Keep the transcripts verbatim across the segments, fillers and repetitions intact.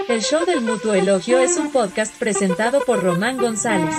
El show del Mutuo Elogio es un podcast presentado por Román González.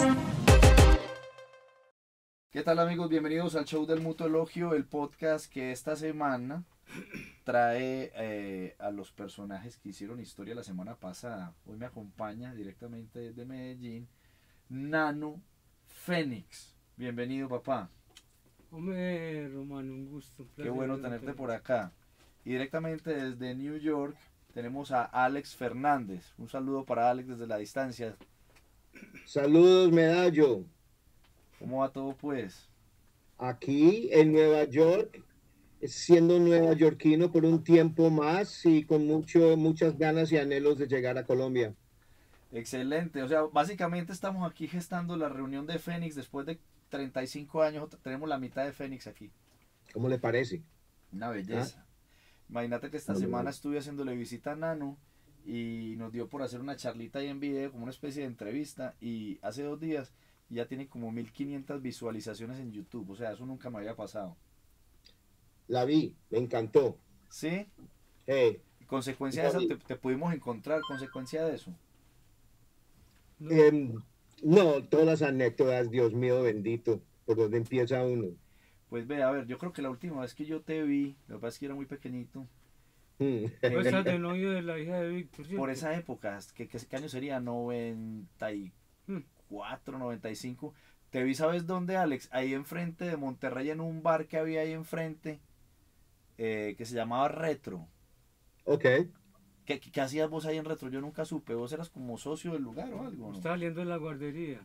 ¿Qué tal, amigos? Bienvenidos al show del Mutuo Elogio, el podcast que esta semana trae eh, a los personajes que hicieron historia la semana pasada. Hoy me acompaña directamente desde Medellín Nano Fénix. Bienvenido, papá. Hombre, Román, un gusto. Un Qué bueno tenerte por acá. Y directamente desde New York tenemos a Alex Fernández. Un saludo para Alex desde la distancia. Saludos, Medallo. ¿Cómo va todo, pues? Aquí en Nueva York, siendo neoyorquino por un tiempo más y con mucho, muchas ganas y anhelos de llegar a Colombia. Excelente. O sea, básicamente estamos aquí gestando la reunión de Fénix después de treinta y cinco años. Tenemos la mitad de Fénix aquí. ¿Cómo le parece? Una belleza. ¿Ah? Imagínate que esta no, semana no. estuve haciéndole visita a Nano y nos dio por hacer una charlita ahí en video, como una especie de entrevista, y hace dos días ya tiene como mil quinientas visualizaciones en YouTube. O sea, eso nunca me había pasado. La vi, me encantó. ¿Sí? Hey. ¿Consecuencia de eso te, te pudimos encontrar? ¿Consecuencia de eso? No. Eh, no, todas las anécdotas, Dios mío bendito, ¿por dónde empieza uno? Pues ve, a ver, yo creo que la última vez que yo te vi, lo que pasa es que era muy pequeñito. Mm. Pues estás de novio de la hija de Víctor, ¿cierto? Por esa época, ¿qué, qué, qué año sería? noventa y cuatro, noventa y cinco. Te vi, ¿sabes dónde, Alex? Ahí enfrente de Monterrey, en un bar que había ahí enfrente, eh, que se llamaba Retro. Ok. ¿Qué, qué, ¿Qué hacías vos ahí en Retro? Yo nunca supe. ¿Vos eras como socio del lugar o algo? ¿No? Estaba saliendo de la guardería.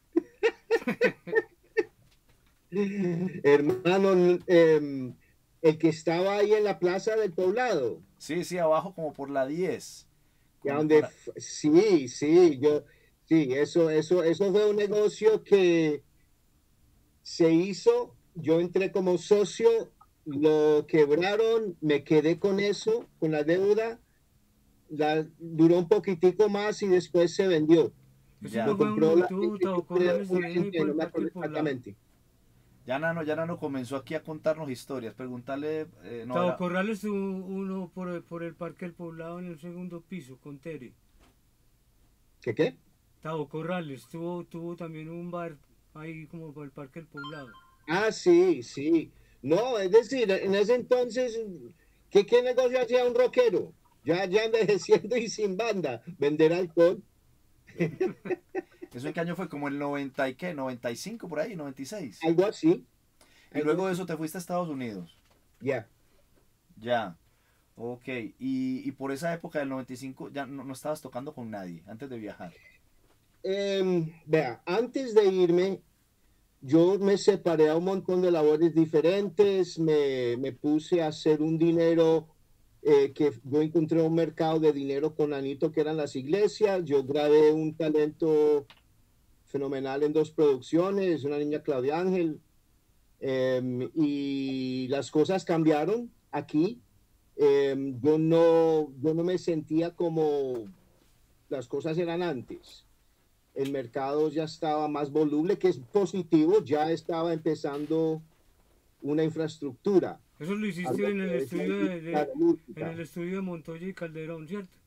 Hermano, eh, el que estaba ahí en la Plaza del Poblado. Sí, sí, abajo como por la diez. Donde, la... Sí, sí, yo, sí, eso, eso, eso fue un negocio que se hizo, yo entré como socio, lo quebraron, me quedé con eso, con la deuda, la, duró un poquitico más y después se vendió. Ya. Lo compró la, tú, tú, no me acuerdo exactamente. Ya Nano, ya Nano comenzó aquí a contarnos historias, preguntarle... Eh, no, Tavo era... Corrales tuvo uno por, por el Parque del Poblado en el segundo piso, con Tere. ¿Qué qué? Tavo Corrales tuvo, tuvo también un bar ahí como por el Parque del Poblado. Ah, sí, sí. No, es decir, en ese entonces, ¿qué, qué negocio hacía un rockero? Ya, ya envejeciendo y sin banda, vender alcohol. ¿Eso en qué año fue? ¿Como el noventa y qué? ¿noventa y cinco por ahí? ¿noventa y seis? Algo así. Y luego de eso te fuiste a Estados Unidos. Ya. Yeah. Ya. Ok. Y, y por esa época del noventa y cinco ya no, no estabas tocando con nadie antes de viajar. Eh, vea, antes de irme, yo me separé a un montón de labores diferentes, me, me puse a hacer un dinero, eh, que yo encontré un mercado de dinero con Anito, que eran las iglesias. Yo grabé un talento fenomenal en dos producciones, una niña Claudia Ángel, eh, y las cosas cambiaron aquí. Eh, yo, no, yo no me sentía como las cosas eran antes. El mercado ya estaba más voluble, que es positivo, ya estaba empezando una infraestructura. Eso lo hiciste en el, estudio de, de, en el estudio de Montoya y Calderón, ¿cierto?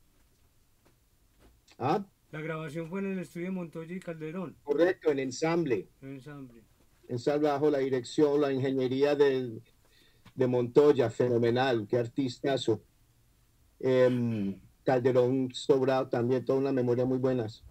¿Ah? La grabación fue en el estudio de Montoya y Calderón. Correcto, en ensamble. En ensamble. Ensamble bajo la dirección, la ingeniería del, de Montoya, fenomenal, qué artistazo. Eh, Calderón Sobrado también, toda una memoria muy buenas.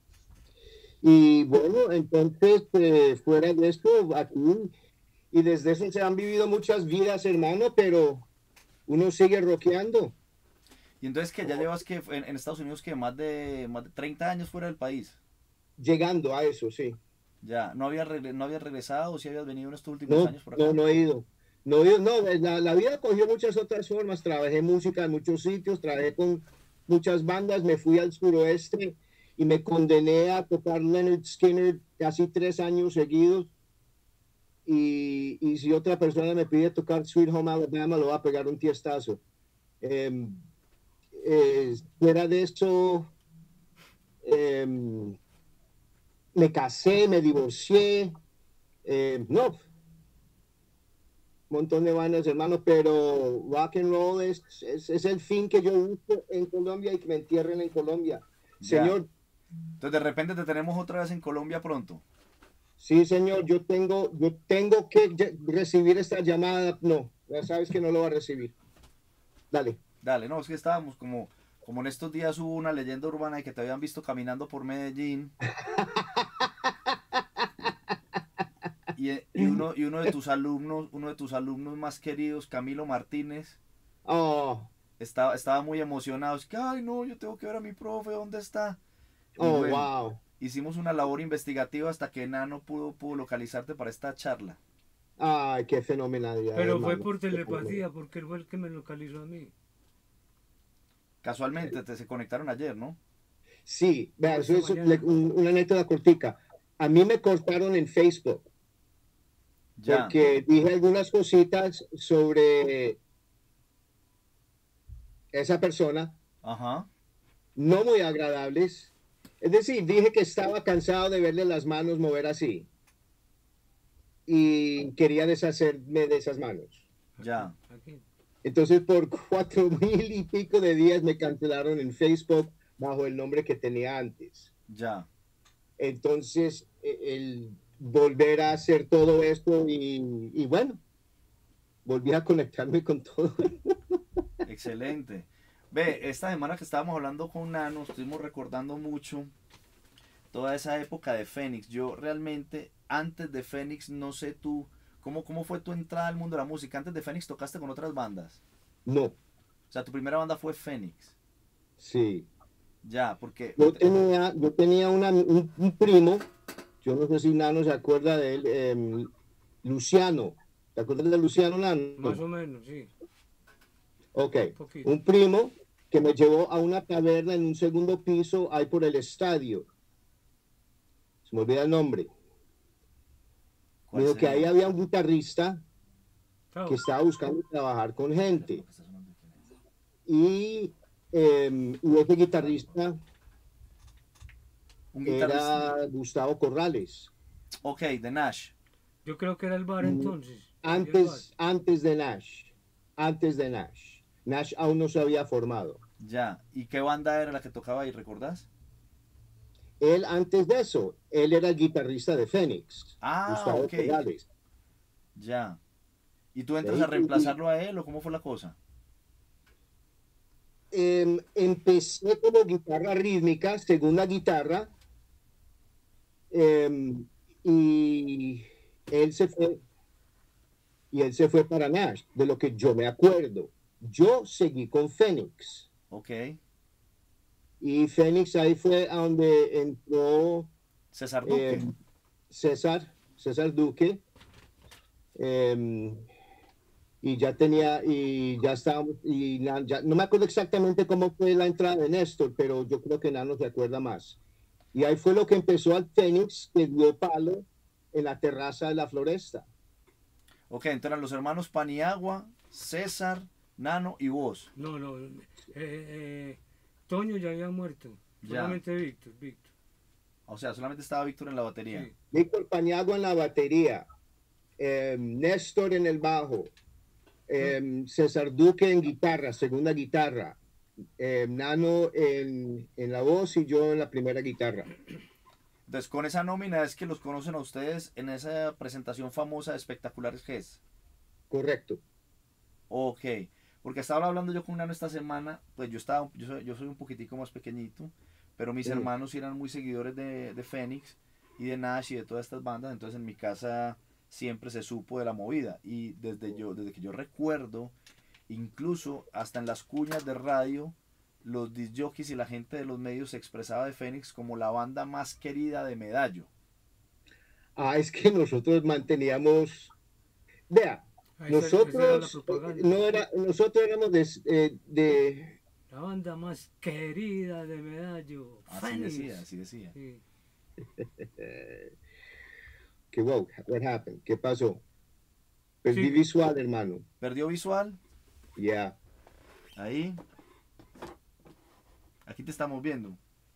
Y bueno, entonces, eh, fuera de esto, aquí, y desde eso se han vivido muchas vidas, hermano, pero uno sigue rockeando. Y entonces, que ya llevas que en, en Estados Unidos que más de, más de treinta años fuera del país. Llegando a eso, sí. Ya, ¿no había, no había regresado o si habías venido en estos últimos no, años por acá? No, no he ido. No, he ido, no la, la vida cogió muchas otras formas. Trabajé música en muchos sitios, trabajé con muchas bandas, me fui al suroeste y me condené a tocar Leonard Skinner casi tres años seguidos. Y, y si otra persona me pide tocar Sweet Home Alabama, lo va a pegar un tiestazo. Eh, eh, fuera de eso, eh, me casé, me divorcié. Eh, no, montón de bandas, hermano, pero rock and roll es, es, es el fin que yo busco en Colombia y que me entierren en Colombia. Ya. Señor, Entonces de repente te tenemos otra vez en Colombia pronto. sí, señor, yo tengo, yo tengo que ya- recibir esta llamada. No, ya sabes que no lo va a recibir. Dale. Dale, no, es que estábamos como, como en estos días hubo una leyenda urbana de que te habían visto caminando por Medellín y, y uno, y uno de tus alumnos, uno de tus alumnos más queridos, Camilo Martínez, Oh, estaba, estaba muy emocionado. Es que, ay, no, yo tengo que ver a mi profe, ¿dónde está? Y oh, bueno, wow. hicimos una labor investigativa hasta que Nano pudo, pudo localizarte para esta charla. Ay, qué fenomenalidad, Pero fue hermano. por telepatía, porque él fue el que me localizó a mí. Casualmente te se conectaron ayer, ¿no? Sí, vea, Por eso esta es mañana. le- un- una anécdota cortica. A mí me cortaron en Facebook Ya. porque dije algunas cositas sobre esa persona, Ajá. no muy agradables. Es decir, dije que estaba cansado de verle las manos mover así y quería deshacerme de esas manos. Ya. Aquí. Entonces, por cuatro mil y pico de días me cancelaron en Facebook bajo el nombre que tenía antes. Ya. Entonces, e- el volver a hacer todo esto y, y bueno, volví a conectarme con todo. Excelente. Ve, esta semana que estábamos hablando con Nano, estuvimos recordando mucho toda esa época de Fénix. Yo realmente, antes de Fénix, no sé tú, ¿cómo, cómo fue tu entrada al mundo de la música? Antes de Fénix tocaste con otras bandas. No, O sea, tu primera banda fue Fénix. sí. Ya, porque... Yo tenía, yo tenía una- un, un primo, yo no sé si Nano se acuerda de él, em, Luciano. ¿Te acuerdas de Luciano Nano? Más o menos, sí. Ok, Un poquito. un primo que me llevó a una taberna en un segundo piso ahí por el estadio. Se me olvida el nombre. Me ¿cuál dijo que sería? ahí había un guitarrista Chao. que estaba buscando trabajar con gente. Y, em, y ese guitarrista Un guitarrista. era Gustavo Corrales. Ok, de Nash. Yo creo que era el bar Mm, entonces. Antes, antes de Nash. Antes de Nash. Nash aún no se había formado. Ya. ¿Y qué banda era la que tocaba ahí, recordás? Él, antes de eso, él era el guitarrista de Fénix. Ah, Gustavo ok. Corrales. Ya. ¿Y tú entras Sí, a reemplazarlo a él o cómo fue la cosa? Em, empecé como guitarra rítmica, segunda guitarra, em, y él se fue, y él se fue para Nash, de lo que yo me acuerdo. Yo seguí con Fénix, Ok. y Fénix ahí fue a donde entró César Duque. em, César, César Duque, em, y ya tenía, y ya estábamos, y na- ya, no me acuerdo exactamente cómo fue la entrada de Néstor, pero yo creo que Nano se acuerda más. Y ahí fue lo que empezó al Fénix, que dio palo en la terraza de la Floresta. Ok, entonces eran los hermanos Paniagua, César, Nano y vos. No, no. eh, eh, Toño ya había muerto. Ya. Solamente Víctor, Víctor. O sea, solamente estaba Víctor en la batería. Sí. Víctor Paniagua en la batería, em, Néstor en el bajo, em, César Duque en guitarra, segunda guitarra, em, Nano en, en la voz y yo en la primera guitarra. Entonces, con esa nómina es que los conocen a ustedes en esa presentación famosa de Espectaculares G E S. Correcto. Ok, porque estaba hablando yo con Nano esta semana, pues yo estaba, yo soy, yo soy un poquitico más pequeñito, pero mis Mm. hermanos sí eran muy seguidores de, de Fénix y de Nash y de todas estas bandas, entonces en mi casa siempre se supo de la movida y desde yo, desde que yo recuerdo, incluso hasta en las cuñas de radio, los disc jockeys y la gente de los medios se expresaba de Fénix como la banda más querida de Medallo. Ah, es que nosotros manteníamos, vea, Ahí esa- esa era la nosotros, propaganda. eh, no era, nosotros éramos de, eh, de- La banda más querida de Medallo. Así Fénix. decía, así decía. Sí. que wow, what happened? ¿Qué pasó? Perdí Sí. visual, hermano. ¿Perdió visual? Ya. Ahí. Aquí te estamos viendo.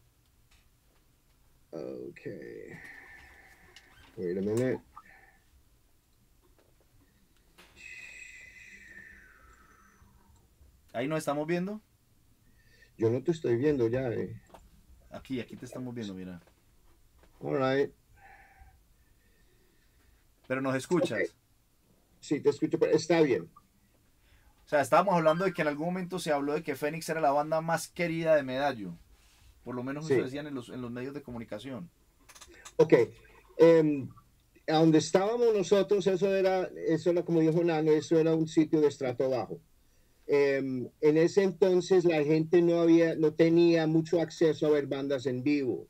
Okay. Wait a minute. ¿Ahí nos estamos viendo? Yo no te estoy viendo ya. Eh. Aquí, aquí te estamos viendo, mira. All right. Pero nos escuchas. Okay. Sí, te escucho, pero está bien. O sea, estábamos hablando de que en algún momento se habló de que Phoenix era la banda más querida de Medallo. Por lo menos Sí. eso decían en los, en los medios de comunicación. Ok. Um, a donde estábamos nosotros, eso era, eso era como dijo Nano, eso era un sitio de estrato bajo. Um, en ese entonces la gente no había, no tenía mucho acceso a ver bandas en vivo.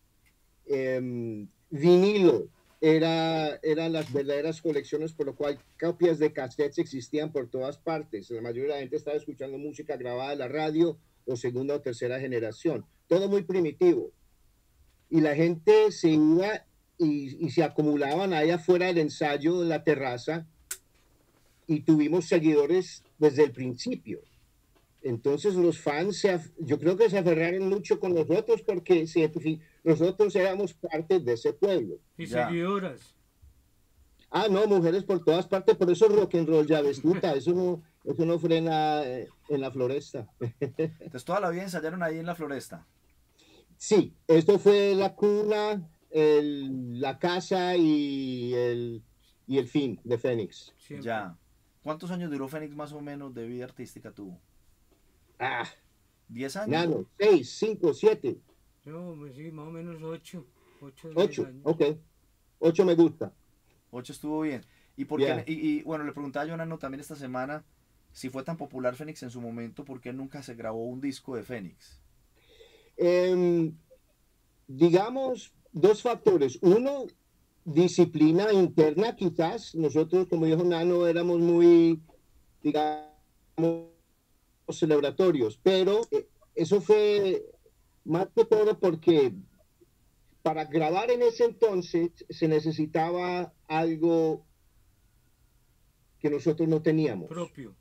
Um, vinilo era, eran las verdaderas colecciones, por lo cual copias de cassettes existían por todas partes. La mayoría de la gente estaba escuchando música grabada en la radio o segunda o tercera generación. Todo muy primitivo. Y la gente se iba y, y se acumulaban allá afuera del ensayo en la terraza y tuvimos seguidores desde el principio. Entonces los fans, se, yo creo que se aferraron mucho con nosotros porque se, nosotros éramos parte de ese pueblo. Y Ya. seguidoras. Ah, no, mujeres por todas partes, por eso rock and roll, ya ves, puta, eso no, eso no frena en la floresta. Entonces toda la vida ensayaron ahí en la floresta. Sí, esto fue la cuna, el, la casa y el, y el fin de Phoenix. Siempre. Ya. ¿Cuántos años duró Phoenix más o menos de vida artística tuvo? Ah, ¿Diez años? Nano, seis, cinco, siete, No, pues sí, más o menos ocho. Ocho, diez ocho, años. ok, ocho me gusta. Ocho estuvo bien. ¿Y, por Yeah. qué, y, y bueno, le preguntaba a Jonano también esta semana si fue tan popular Phoenix en su momento, ¿por qué nunca se grabó un disco de Phoenix? Eh, digamos, dos factores. Uno, disciplina interna, quizás. Nosotros, como dijo Nano, éramos muy, digamos, celebratorios, pero eh, eso fue más que todo porque para grabar en ese entonces se necesitaba algo que nosotros no teníamos. Propio.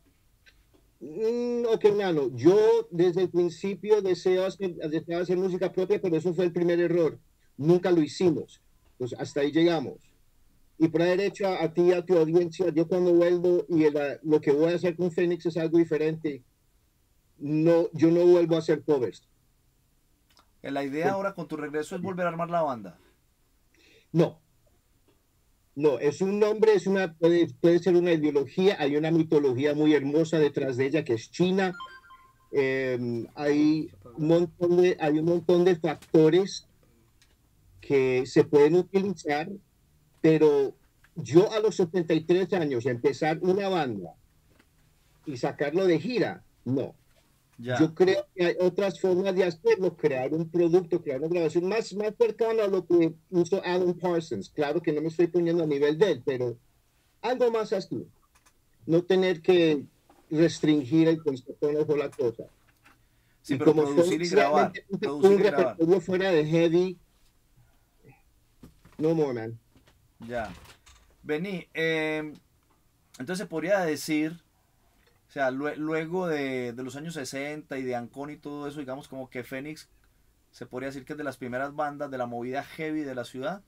Mm, ok, Nano, yo desde el principio deseo hacer, deseaba hacer música propia, pero eso fue el primer error. Nunca lo hicimos. Pues hasta ahí llegamos. Y por haber hecho a, a ti y a tu audiencia, yo cuando vuelvo y el, lo que voy a hacer con Phoenix es algo diferente, no, yo no vuelvo a hacer covers. La idea ahora con tu regreso es volver a armar la banda. No. No, es un nombre, es una, puede, puede ser una ideología, hay una mitología muy hermosa detrás de ella que es China. Eh, hay, un montón de, hay un montón de factores que se pueden utilizar, pero yo a los setenta y tres años empezar una banda y sacarlo de gira, no. Ya. Yo creo que hay otras formas de hacerlo, crear un producto, crear una grabación más, más cercana a lo que hizo Alan Parsons. Claro que no me estoy poniendo a nivel de él, pero algo más así. No tener que restringir el concepto de la cosa. Sí, y pero como producir y fue grabar. un, Producir un y grabar. repertorio fuera de heavy, no more, man. Ya. Vení, eh, entonces se podría decir, o sea, lue- luego de, de los años sesenta y de Ancon y todo eso, digamos como que Phoenix se podría decir que es de las primeras bandas de la movida heavy de la ciudad.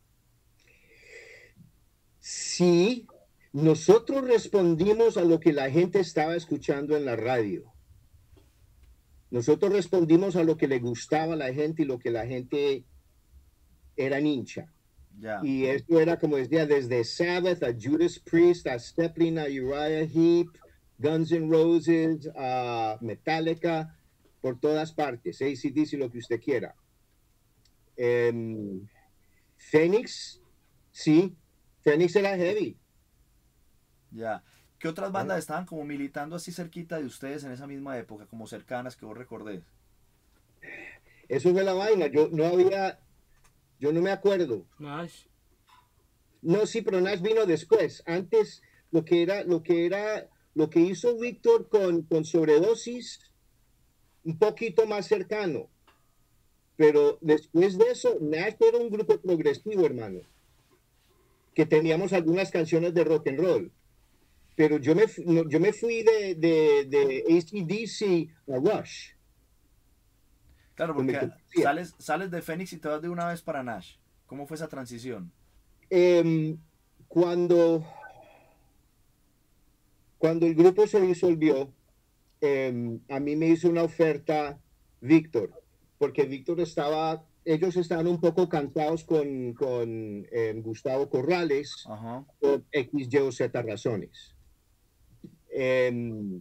Sí, nosotros respondimos a lo que la gente estaba escuchando en la radio. Nosotros respondimos a lo que le gustaba a la gente y lo que la gente era hincha. Ya. Y esto era, como decía, desde Sabbath a Judas Priest, a Zeppelin, a Uriah Heep, Guns N' Roses, a Metallica, por todas partes, A C D C, lo que usted quiera. Um, Phoenix, sí, Phoenix era heavy. Ya. ¿Qué otras bandas estaban como militando así cerquita de ustedes en esa misma época, como cercanas que vos recordés? Eso fue la vaina, yo no había, yo no me acuerdo. Nash. No, sí, pero Nash vino después. Antes, lo que era, lo que era, lo que hizo Víctor con, con Sobredosis, un poquito más cercano. Pero después de eso, Nash era un grupo progresivo, hermano. Que teníamos algunas canciones de rock and roll. Pero yo me, no, yo me fui de, de, de A C D C a Rush. Claro, Como porque que- sales, sales de Phoenix y te vas de una vez para Nash. ¿Cómo fue esa transición? Eh, cuando, cuando el grupo se disolvió, eh, a mí me hizo una oferta Víctor, porque Víctor estaba, ellos estaban un poco cansados con, con eh, Gustavo Corrales, Ajá. por X, Y o Z razones. Eh,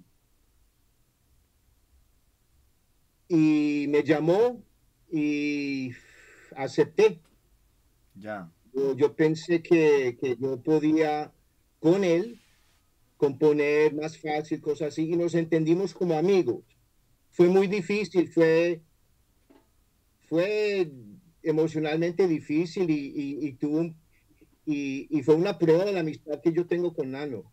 y me llamó y acepté. Ya. Yo, yo pensé que, que yo podía con él componer más fácil, cosas así, y nos entendimos como amigos. Fue muy difícil, fue, fue emocionalmente difícil y, y, y, tuvo un, y, y fue una prueba de la amistad que yo tengo con Nano.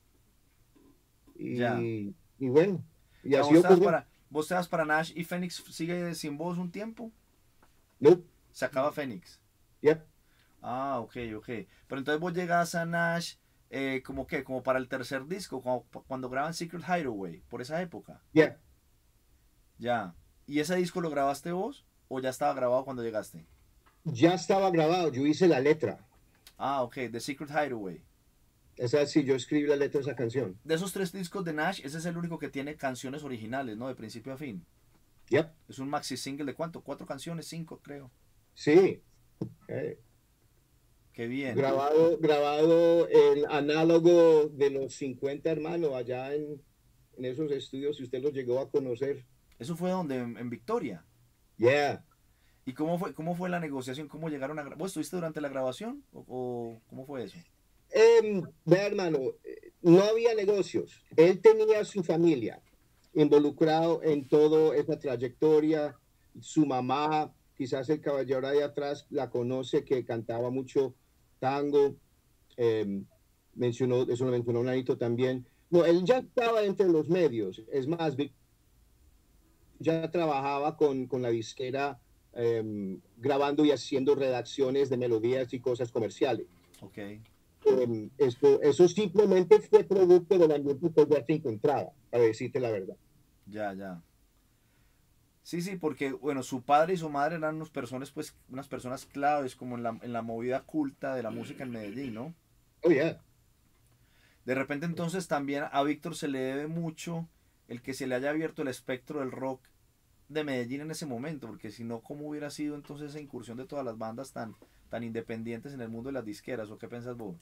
Y, Ya. y bueno, y O sea, así vos te vas ocurrió. para, vos te vas para Nash y Fénix sigue sin vos un tiempo. No, Se acaba Fénix. yep. Ah, ok, ok. Pero entonces vos llegas a Nash eh, como que, como para el tercer disco, como pa- cuando graban Secret Hideaway, por esa época. Yeah. Ya. ¿Y ese disco lo grabaste vos o ya estaba grabado cuando llegaste? Ya estaba grabado, yo hice la letra. Ah, ok, The Secret Hideaway. Esa sí, yo escribí la letra de esa canción. De esos tres discos de Nash, ese es el único que tiene canciones originales, ¿no? De principio a fin. Yep. Es un maxi single de cuánto, cuatro canciones, cinco, creo. Sí. Eh, Qué bien. grabado, grabado en análogo de los cincuenta hermanos allá en, en esos estudios, si usted los llegó a conocer. Eso fue donde, en, en Victoria. Yeah. ¿Y cómo fue, cómo fue la negociación? ¿Cómo llegaron a grabar? ¿Vos estuviste durante la grabación? ¿O, o cómo fue eso? Eh, vea, hermano, eh, no había negocios. Él tenía su familia involucrado en toda esa trayectoria. Su mamá, quizás el caballero ahí atrás la conoce, que cantaba mucho tango. Eh, mencionó, eso lo mencionó Nanito también. No, él ya estaba entre los medios. Es más, Vic ya trabajaba con, con la disquera eh, grabando y haciendo redacciones de melodías y cosas comerciales. Ok. Eh, esto, eso simplemente fue producto del ambiente que ya se encontraba, para decirte la verdad. Ya, ya. Sí, sí, porque, bueno, su padre y su madre eran unas personas, pues, unas personas claves como en la, en la movida culta de la música en Medellín, ¿no? Oh, yeah. De repente entonces también a Víctor se le debe mucho el que se le haya abierto el espectro del rock de Medellín en ese momento, porque si no, ¿cómo hubiera sido entonces esa incursión de todas las bandas tan, tan independientes en el mundo de las disqueras? ¿O qué piensas vos?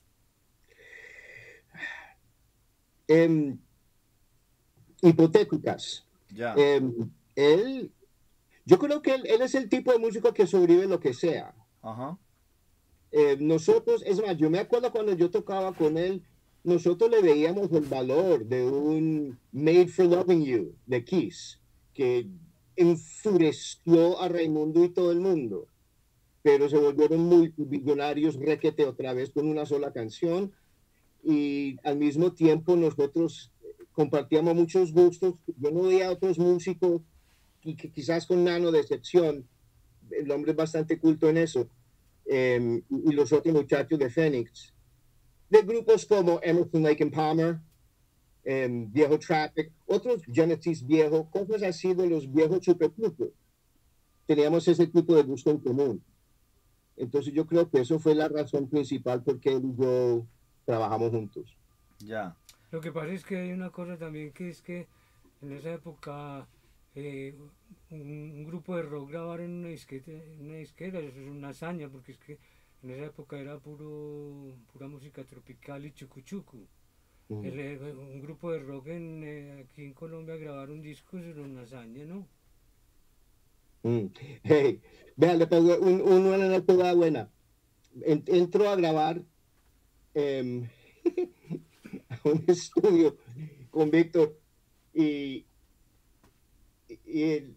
Eh, hipotéticas. Ya. Eh, él, yo creo que él, él es el tipo de músico que sobrevive lo que sea. Ajá. Eh, nosotros, es más, yo me acuerdo cuando yo tocaba con él, nosotros le veíamos el valor de un Made for Loving You de Kiss, que enfureció a Raimundo y todo el mundo, pero se volvieron multimillonarios requete otra vez con una sola canción, y al mismo tiempo nosotros compartíamos muchos gustos. Yo no veía a otros músicos, y que quizás con Nano de excepción, el hombre es bastante culto en eso, eh, y los otros muchachos de Phoenix, de grupos como Emerson, Lake and Palmer, eh, Viejo Traffic, otros Genesis Viejo, cosas así de los viejos supergrupos. Teníamos ese tipo de gusto en común. Entonces yo creo que eso fue la razón principal por qué él y yo trabajamos juntos. Ya. Lo que pasa es que hay una cosa también, que es que en esa época eh, un, un grupo de rock grabaron una disqueta, una disquera, eso es una hazaña, porque es que en esa época era puro pura música tropical y chucuchucu. Mm. El, eh, un grupo de rock en, eh, aquí en Colombia grabar un disco, eso era una hazaña, ¿no? Mm. Hey, vea, le pongo un, un, una anécdota buena. En, entró a grabar eh, a un estudio con Víctor y, y, y,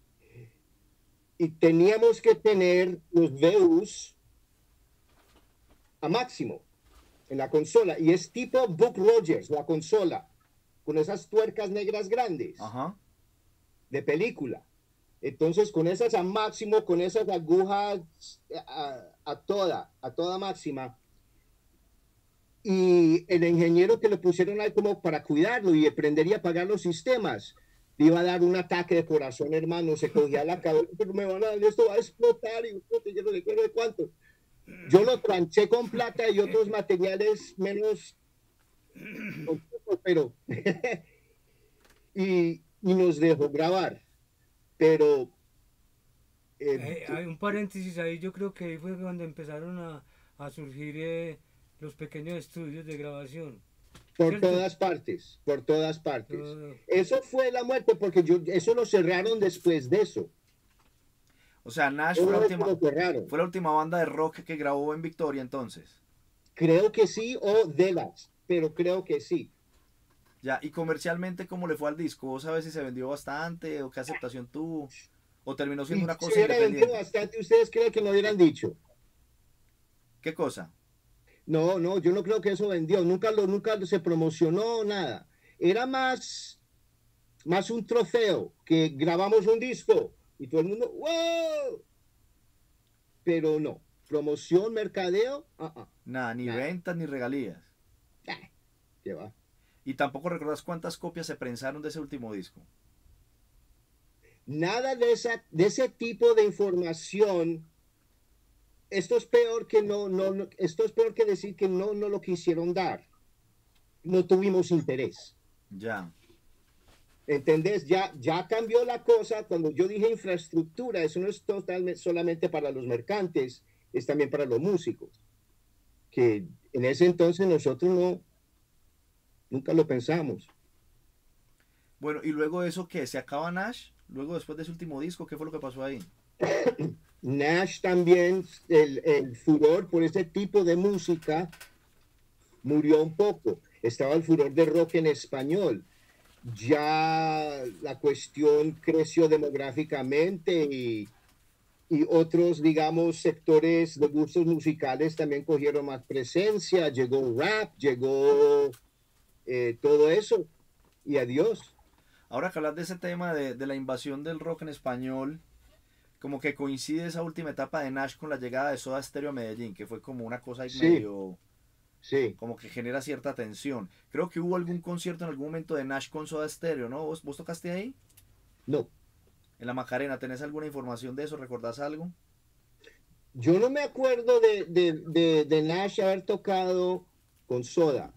y teníamos que tener los V Us a máximo en la consola, y es tipo Buck Rogers, la consola, con esas tuercas negras grandes. Ajá. De película. Entonces, con esas a máximo, con esas agujas a, a toda, a toda máxima, y el ingeniero que le pusieron ahí como para cuidarlo y aprender y apagar los sistemas, le iba a dar un ataque de corazón, hermano, se cogía la cabeza, pero me van a dar, esto va a explotar, y yo no recuerdo de cuánto. Yo lo tranché con plata y otros materiales menos, pero y, y nos dejó grabar. Pero... eh, Eh, hay un paréntesis ahí, yo creo que ahí fue cuando empezaron a, a surgir eh, los pequeños estudios de grabación. por ¿Cierto? todas partes, por todas partes. Todo. Eso fue la muerte, porque yo, eso lo cerraron después de eso. O sea, Nash fue Todo la, eso última, lo cerraron. fue la última banda de rock que grabó en Victoria entonces. Creo que sí, o de las, pero creo que sí. Ya, y comercialmente, ¿cómo le fue al disco? ¿Vos sabés si se vendió bastante o qué aceptación tuvo? ¿O terminó siendo una Si cosa hubiera vendido independiente? bastante, ¿ustedes creen que lo hubieran dicho? ¿Qué cosa? No, no, yo no creo que eso vendió. Nunca lo, nunca se promocionó nada. Era más, más un trofeo, que grabamos un disco y todo el mundo, ¡wow! Pero no. Promoción, mercadeo, ah, ah, Nada, ni Nada. ventas ni regalías. ah, ¿qué va? Y tampoco recordás cuántas copias se prensaron de ese último disco. Nada de, esa, de ese tipo de información. Esto es peor que no, no, no, esto es peor que decir que no, no lo quisieron dar. No tuvimos interés. Ya. ¿Entendés? Ya, ya cambió la cosa. Cuando yo dije infraestructura, eso no es totalmente solamente para los mercantes, es también para los músicos. Que en ese entonces nosotros no, nunca lo pensamos. Bueno, y luego de eso, ¿qué? ¿Se acaba Nash? Luego, después de ese último disco, ¿qué fue lo que pasó ahí? Nash también, el, el furor por ese tipo de música murió un poco. Estaba el furor de rock en español. Ya la cuestión creció demográficamente y, y otros, digamos, sectores de gustos musicales también cogieron más presencia. Llegó rap, llegó eh, todo eso y adiós. Ahora que hablas de ese tema de, de la invasión del rock en español, como que coincide esa última etapa de Nash con la llegada de Soda Stereo a Medellín, que fue como una cosa ahí Sí. medio, Sí, como que genera cierta tensión. Creo que hubo algún concierto en algún momento de Nash con Soda Stereo, ¿no? ¿Vos, vos tocaste ahí? no. En la Macarena, ¿tenés alguna información de eso? ¿Recordás algo? Yo no me acuerdo de, de, de, de Nash haber tocado con Soda.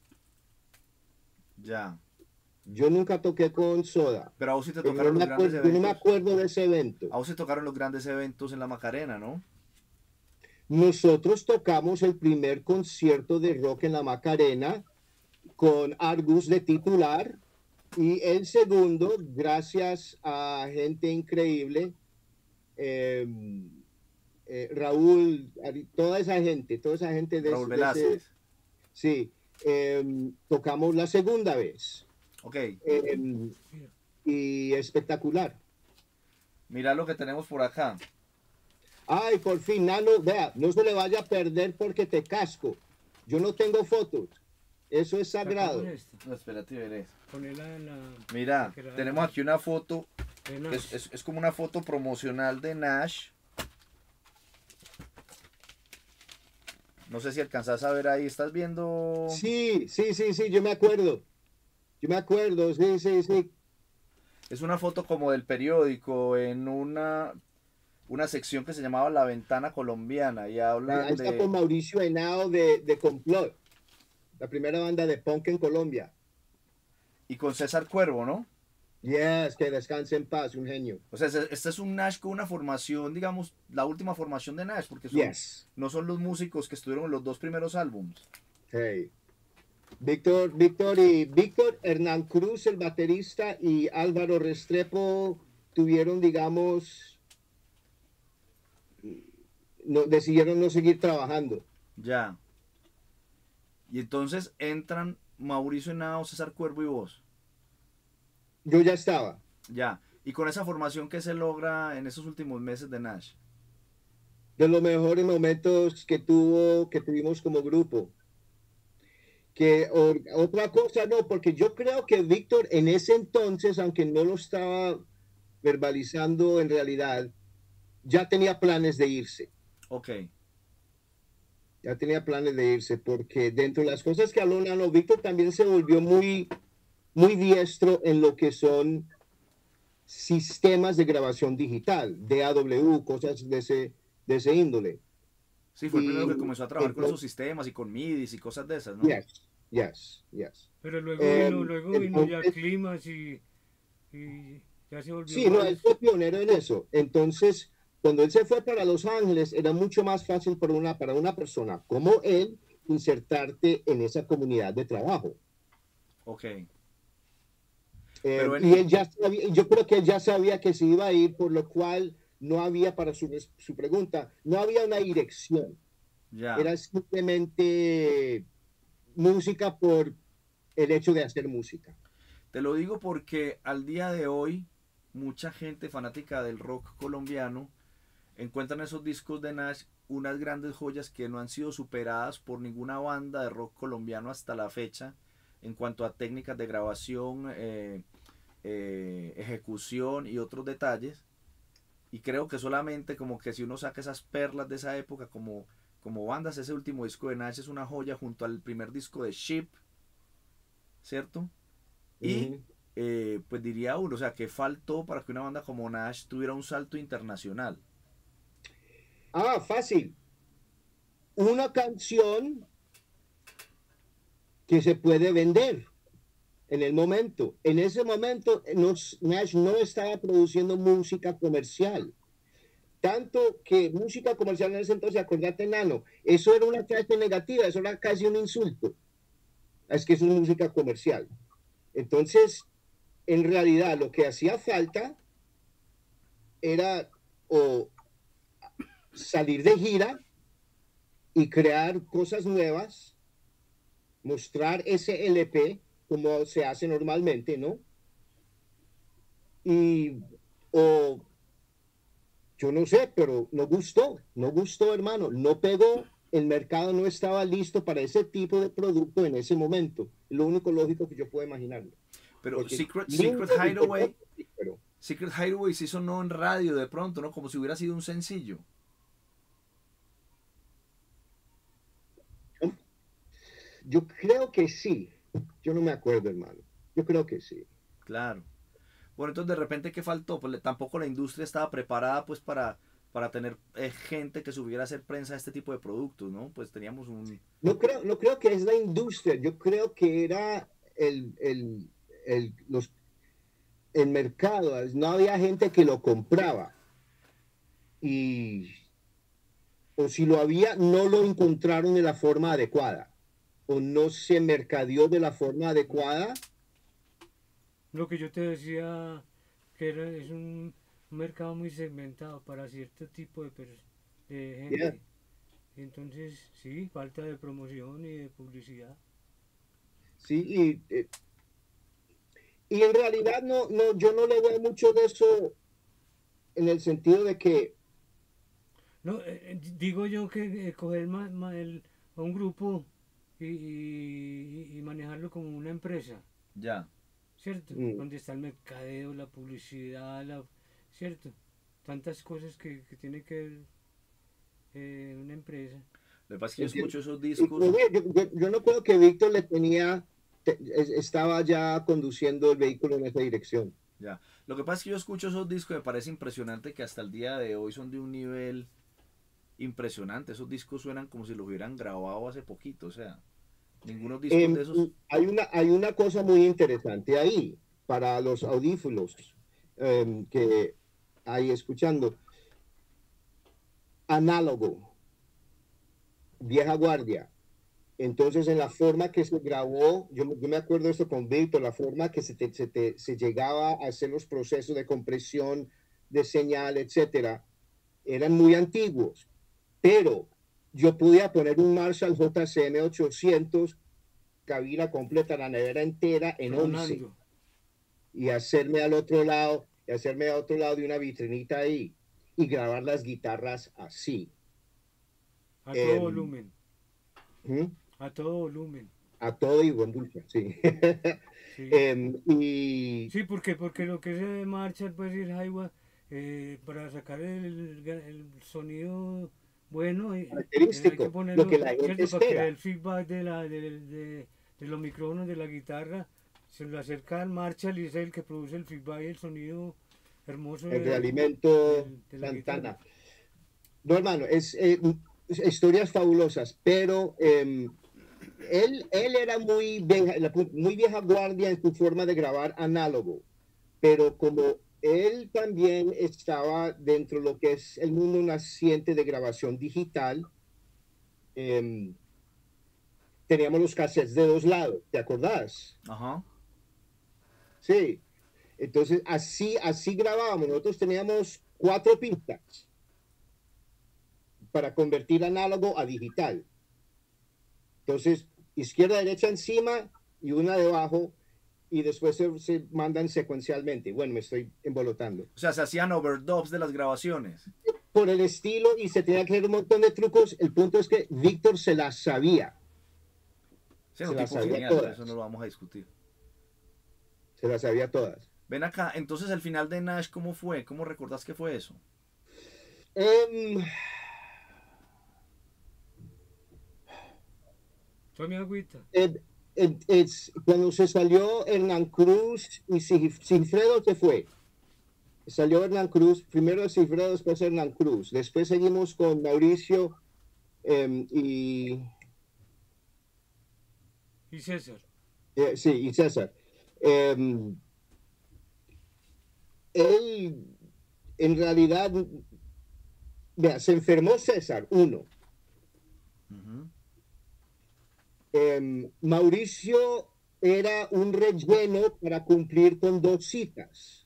Ya. Yo nunca toqué con Soda. Pero a vos sí te Pero no tocaron me los grandes acuerdo, yo no me eventos. acuerdo de ese evento. A vos se tocaron los grandes eventos en la Macarena, ¿no? Nosotros tocamos el primer concierto de rock en la Macarena con Argus de titular y el segundo, gracias a gente increíble, eh, eh, Raúl, Ari- toda esa gente, toda esa gente de, Raúl de ese- Velázquez. sí, eh, tocamos la segunda vez Ok, eh, y espectacular. mira lo que tenemos por acá. Ay, por fin, Nano, vea, no se le vaya a perder porque te casco. Yo no tengo fotos. Eso es sagrado. Sacamos esta, No, espérate, veré. ponela en la... Mira, que la- tenemos aquí una foto. de Nash. Es, es- es como una foto promocional de Nash. No sé si alcanzás a ver ahí. ¿Estás viendo? Sí, sí, sí, sí, yo me acuerdo. Yo me acuerdo, sí, sí, sí. Es una foto como del periódico en una, una sección que se llamaba La Ventana Colombiana y hablan Ahí está de... con Mauricio Henao de, de Complot, la primera banda de punk en Colombia. Y con César Cuervo, ¿no? Yes, que descanse en paz, un genio. O sea, este este es un Nash con una formación, digamos, la última formación de Nash, porque son, Yes. no son los músicos que estuvieron en los dos primeros álbums. Hey. Víctor, Víctor y Víctor Hernán Cruz, el baterista, y Álvaro Restrepo tuvieron, digamos, no, decidieron no seguir trabajando. Ya. Y entonces entran Mauricio Henao, César Cuervo y vos. Yo ya estaba. Ya. Y con esa formación que se logra en esos últimos meses de Nash. De los mejores momentos que tuvo, que tuvimos como grupo. Que o- otra cosa no, porque yo creo que Víctor en ese entonces, aunque no lo estaba verbalizando en realidad, ya tenía planes de irse. Ok. Ya tenía planes de irse, porque dentro de las cosas que habló Nano, Víctor también se volvió muy, muy diestro en lo que son sistemas de grabación digital, D A W, cosas de ese, de ese índole. Sí, fue el Y primero que comenzó a trabajar con entonces- esos sistemas y con M I D Is y cosas de esas, ¿no? Yes, Yes, yes. Pero luego Eh, vino, luego vino ya entonces, Climas y, y ya se volvió sí, no, él más. fue pionero en eso. Entonces, cuando él se fue para Los Ángeles, era mucho más fácil para una, para una persona como él insertarte en esa comunidad de trabajo. Ok. Eh, Pero y vení, él ya sabía, yo creo que él ya sabía que se iba a ir, por lo cual no había, para su, su pregunta, no había una dirección. ya. Era simplemente música por el hecho de hacer música. Te lo digo porque al día de hoy mucha gente fanática del rock colombiano encuentran esos discos de Nash unas grandes joyas que no han sido superadas por ninguna banda de rock colombiano hasta la fecha en cuanto a técnicas de grabación, eh, eh, ejecución y otros detalles. Y creo que solamente como que si uno saca esas perlas de esa época como, como bandas, ese último disco de Nash es una joya junto al primer disco de Sheep, ¿cierto? Y Ujú. eh, pues diría uno, o sea, que faltó para que una banda como Nash tuviera un salto internacional. Ah, fácil. Una canción que se puede vender en el momento. En ese momento, nos, Nash no estaba produciendo música comercial. Tanto que música comercial en ese entonces, acordate, Nano, eso era una frase negativa, eso era casi un insulto. Es que eso es música comercial. Entonces, en realidad, lo que hacía falta era o salir de gira y crear cosas nuevas, mostrar ese L P como se hace normalmente, ¿no? Y, o yo no sé, pero no gustó, no gustó, hermano, no pegó, el mercado no estaba listo para ese tipo de producto en ese momento. Lo único lógico que yo puedo imaginarme. Pero Porque Secret, Secret lindo y todo, Hideaway, pero Secret Hideaway se hizo no en radio de pronto, ¿no? Como si hubiera sido un sencillo. yo creo que sí. Yo no me acuerdo, hermano. Yo creo que sí. Claro. Bueno, entonces de repente, ¿qué faltó? Pues le- tampoco la industria estaba preparada pues para, para tener eh, gente que supiera hacer prensa de este tipo de productos, ¿no? Pues teníamos un... No creo, no creo que es la industria, yo creo que era el, el, el, los, el mercado, no había gente que lo compraba y o si lo había, no lo encontraron de la forma adecuada o no se mercadeó de la forma adecuada. Lo que yo te decía, que era, es un mercado muy segmentado para cierto tipo de, pers- de Yeah. gente. Entonces, sí, falta de promoción y de publicidad. Sí, y, eh, y en realidad no, no, yo no le veo mucho de eso en el sentido de que, No, eh, eh, digo yo que eh, coger ma- ma- el- a un grupo y, y- y manejarlo como una empresa, Ya. ¿cierto? mm, Donde está el mercadeo, la publicidad, la, ¿cierto? Tantas cosas que, que tiene que ver eh, una empresa. Lo que pasa es que yo entiendo. escucho esos Y, discos. pues, yo, yo- yo no creo que Víctor le tenía, te- es- estaba ya conduciendo el vehículo en esa dirección. Ya. Lo que pasa es que yo escucho esos discos y me parece impresionante que hasta el día de hoy son de un nivel impresionante. Esos discos suenan como si los hubieran grabado hace poquito. O sea, ningunos discos Em, de esos. hay una, hay una cosa muy interesante ahí para los audífonos em, que hay escuchando. Análogo, vieja guardia. Entonces, en la forma que se grabó, yo, yo me acuerdo esto con Víctor, la forma que se, te, se, te, se llegaba a hacer los procesos de compresión de señal, etcétera, eran muy antiguos. Pero yo podía poner un Marshall J C M ochocientos, cabina completa, la nevera entera en once, Sonando y hacerme al otro lado, y hacerme al otro lado de una vitrinita ahí, y grabar las guitarras así. a todo Em, volumen, ¿hmm? a todo volumen. A todo y buen dulce, sí. Sí, Em, y sí, porque porque lo que es de Marshall, pues el Highway, eh, para sacar el, el sonido bueno, eh, eh, hay que característico, lo ponerlo, que la gente ¿cierto? Para que espera. el feedback de, la, de, de, de los micrófonos de la guitarra se lo acerca al Marshall y es el que produce el feedback y el sonido hermoso El de, realimento del- de la Santana. guitarra. No, hermano, es, eh, es historias fabulosas, pero em, él, él era muy vieja, muy vieja guardia en su forma de grabar análogo, pero como él también estaba dentro de lo que es el mundo naciente de grabación digital, eh, teníamos los cassettes de dos lados, ¿te acordás? Ajá. Sí. Entonces, así, así grabábamos. Nosotros teníamos cuatro pistas para convertir análogo a digital. Entonces, izquierda, derecha encima y una debajo, y después se, se mandan secuencialmente. Bueno, me estoy embolotando. O sea, se hacían overdubs de las grabaciones. Por el estilo, y se tenía que hacer un montón de trucos. El punto es que Víctor se las sabía. Sí, es Se un las tipo sabía genial, todas. eso no lo vamos a discutir. Se las sabía todas. Ven acá, entonces el final de Nash, ¿cómo fue? ¿Cómo recordás que fue eso? Um, Tome agüita. it, it, it's, cuando se salió Hernán Cruz y Sigfredo se fue. Salió Hernán Cruz, primero Sigfredo, después Hernán Cruz. Después seguimos con Mauricio um, y... Y César. Eh, sí, y César. Um, él, en realidad, vea, se enfermó César, uno. Uh-huh. Um, Mauricio era un relleno para cumplir con dos citas.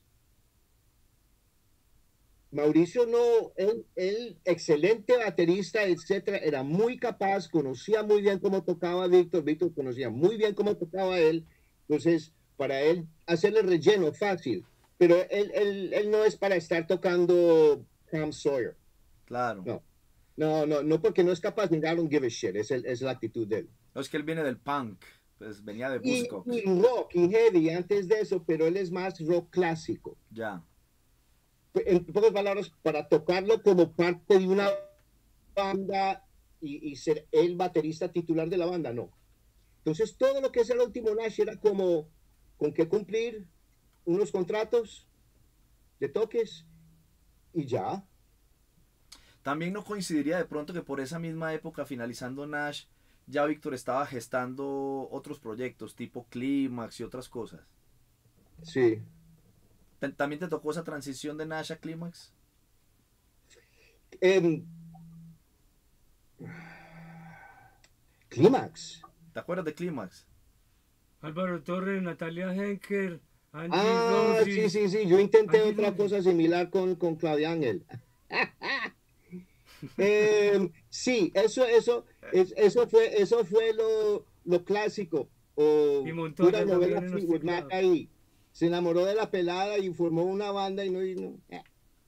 Mauricio no, él, él, excelente baterista, etcétera, era muy capaz, conocía muy bien cómo tocaba Víctor, Víctor conocía muy bien cómo tocaba él, entonces para él hacerle relleno fácil, pero él, él, él no es para estar tocando Tom Sawyer. Claro. No, no, no, no porque no es capaz, I don't give a shit, es, el, es la actitud de él. No, es que él viene del punk, pues venía de Y, Buzzcocks. y rock y heavy antes de eso, pero él es más rock clásico. Ya. En pocas palabras, para tocarlo como parte de una banda y, y ser el baterista titular de la banda, no. Entonces, todo lo que es el último Nash era como con qué cumplir unos contratos de toques y ya. También no coincidiría de pronto que por esa misma época, finalizando Nash, ya Víctor estaba gestando otros proyectos, tipo Clímax y otras cosas. Sí. ¿También te tocó esa transición de Nash a Clímax? Um, Clímax. ¿Te acuerdas de Clímax? Álvaro Torres, Natalia Henker, Angie Ah, Rossi. sí, sí, sí. Yo intenté Angie otra Rossi. cosa similar con, con Claudia Ángel. Eh, sí, eso, eso, es- eso fue, eso fue lo, lo clásico. O Y Montoya pura también novela en los Fleetwood Mac teclados. ahí. Se enamoró de la pelada y formó una banda y no. Y, no, eh.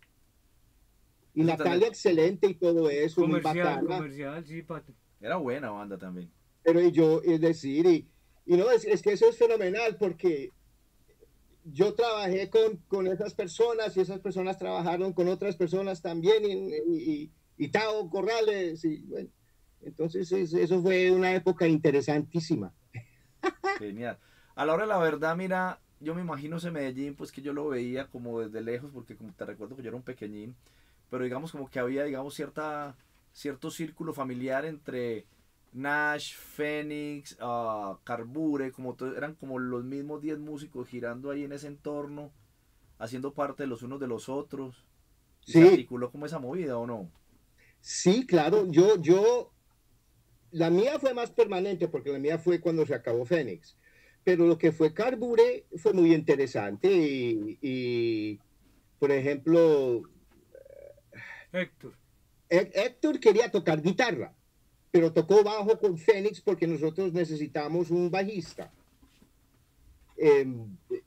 Y Eso Natalia también- excelente y todo eso, muy Comercial, bacana. comercial, sí, Pato. Era buena banda también. Pero y yo, es decir, y, y no, es, es que eso es fenomenal porque yo trabajé con, con esas personas y esas personas trabajaron con otras personas también y, y, y, y Tao Corrales y bueno, entonces es- eso fue una época interesantísima. Genial. A la hora de la verdad, mira, yo me imagino ese Medellín, pues que yo lo veía como desde lejos, porque como te recuerdo que yo era un pequeñín, pero digamos como que había, digamos, cierta, cierto círculo familiar entre Nash, Fénix, uh, Carbure, como to- eran como los mismos diez músicos girando ahí en ese entorno, haciendo parte de los unos de los otros. ¿Y Sí. se articuló como esa movida o no? Sí, claro, yo, yo, la mía fue más permanente porque la mía fue cuando se acabó Fénix, pero lo que fue Carbure fue muy interesante y, y, por ejemplo, Héctor. Hé- Héctor quería tocar guitarra, pero tocó bajo con Fénix porque nosotros necesitamos un bajista. Em,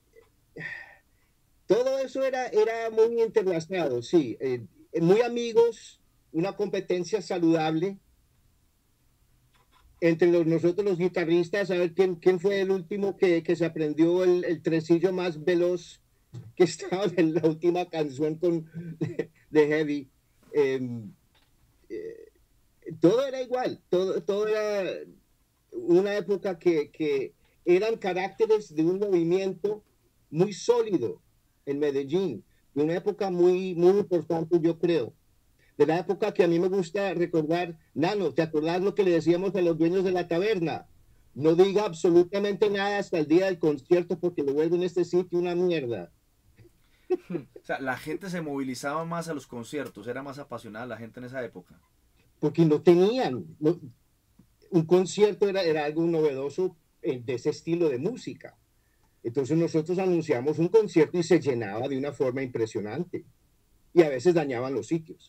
todo eso era, era muy interrelacionado, sí, eh, muy amigos, una competencia saludable entre los, nosotros los guitarristas, a ver quién, quién fue el último que, que se aprendió el, el tresillo más veloz que estaba en la última canción con, de Heavy. Em, eh, todo era igual, todo, todo era una época que, que eran caracteres de un movimiento muy sólido en Medellín, de una época muy, muy importante, yo creo. De la época que a mí me gusta recordar, Nano, ¿te acordás lo que le decíamos a los dueños de la taberna? no diga absolutamente nada hasta el día del concierto porque lo vuelvo en este sitio una mierda. O sea, la gente se movilizaba más a los conciertos, era más apasionada la gente en esa época. Porque no tenían, no, un concierto era, era algo novedoso eh, de ese estilo de música. Entonces nosotros anunciamos un concierto y se llenaba de una forma impresionante. Y a veces dañaban los sitios.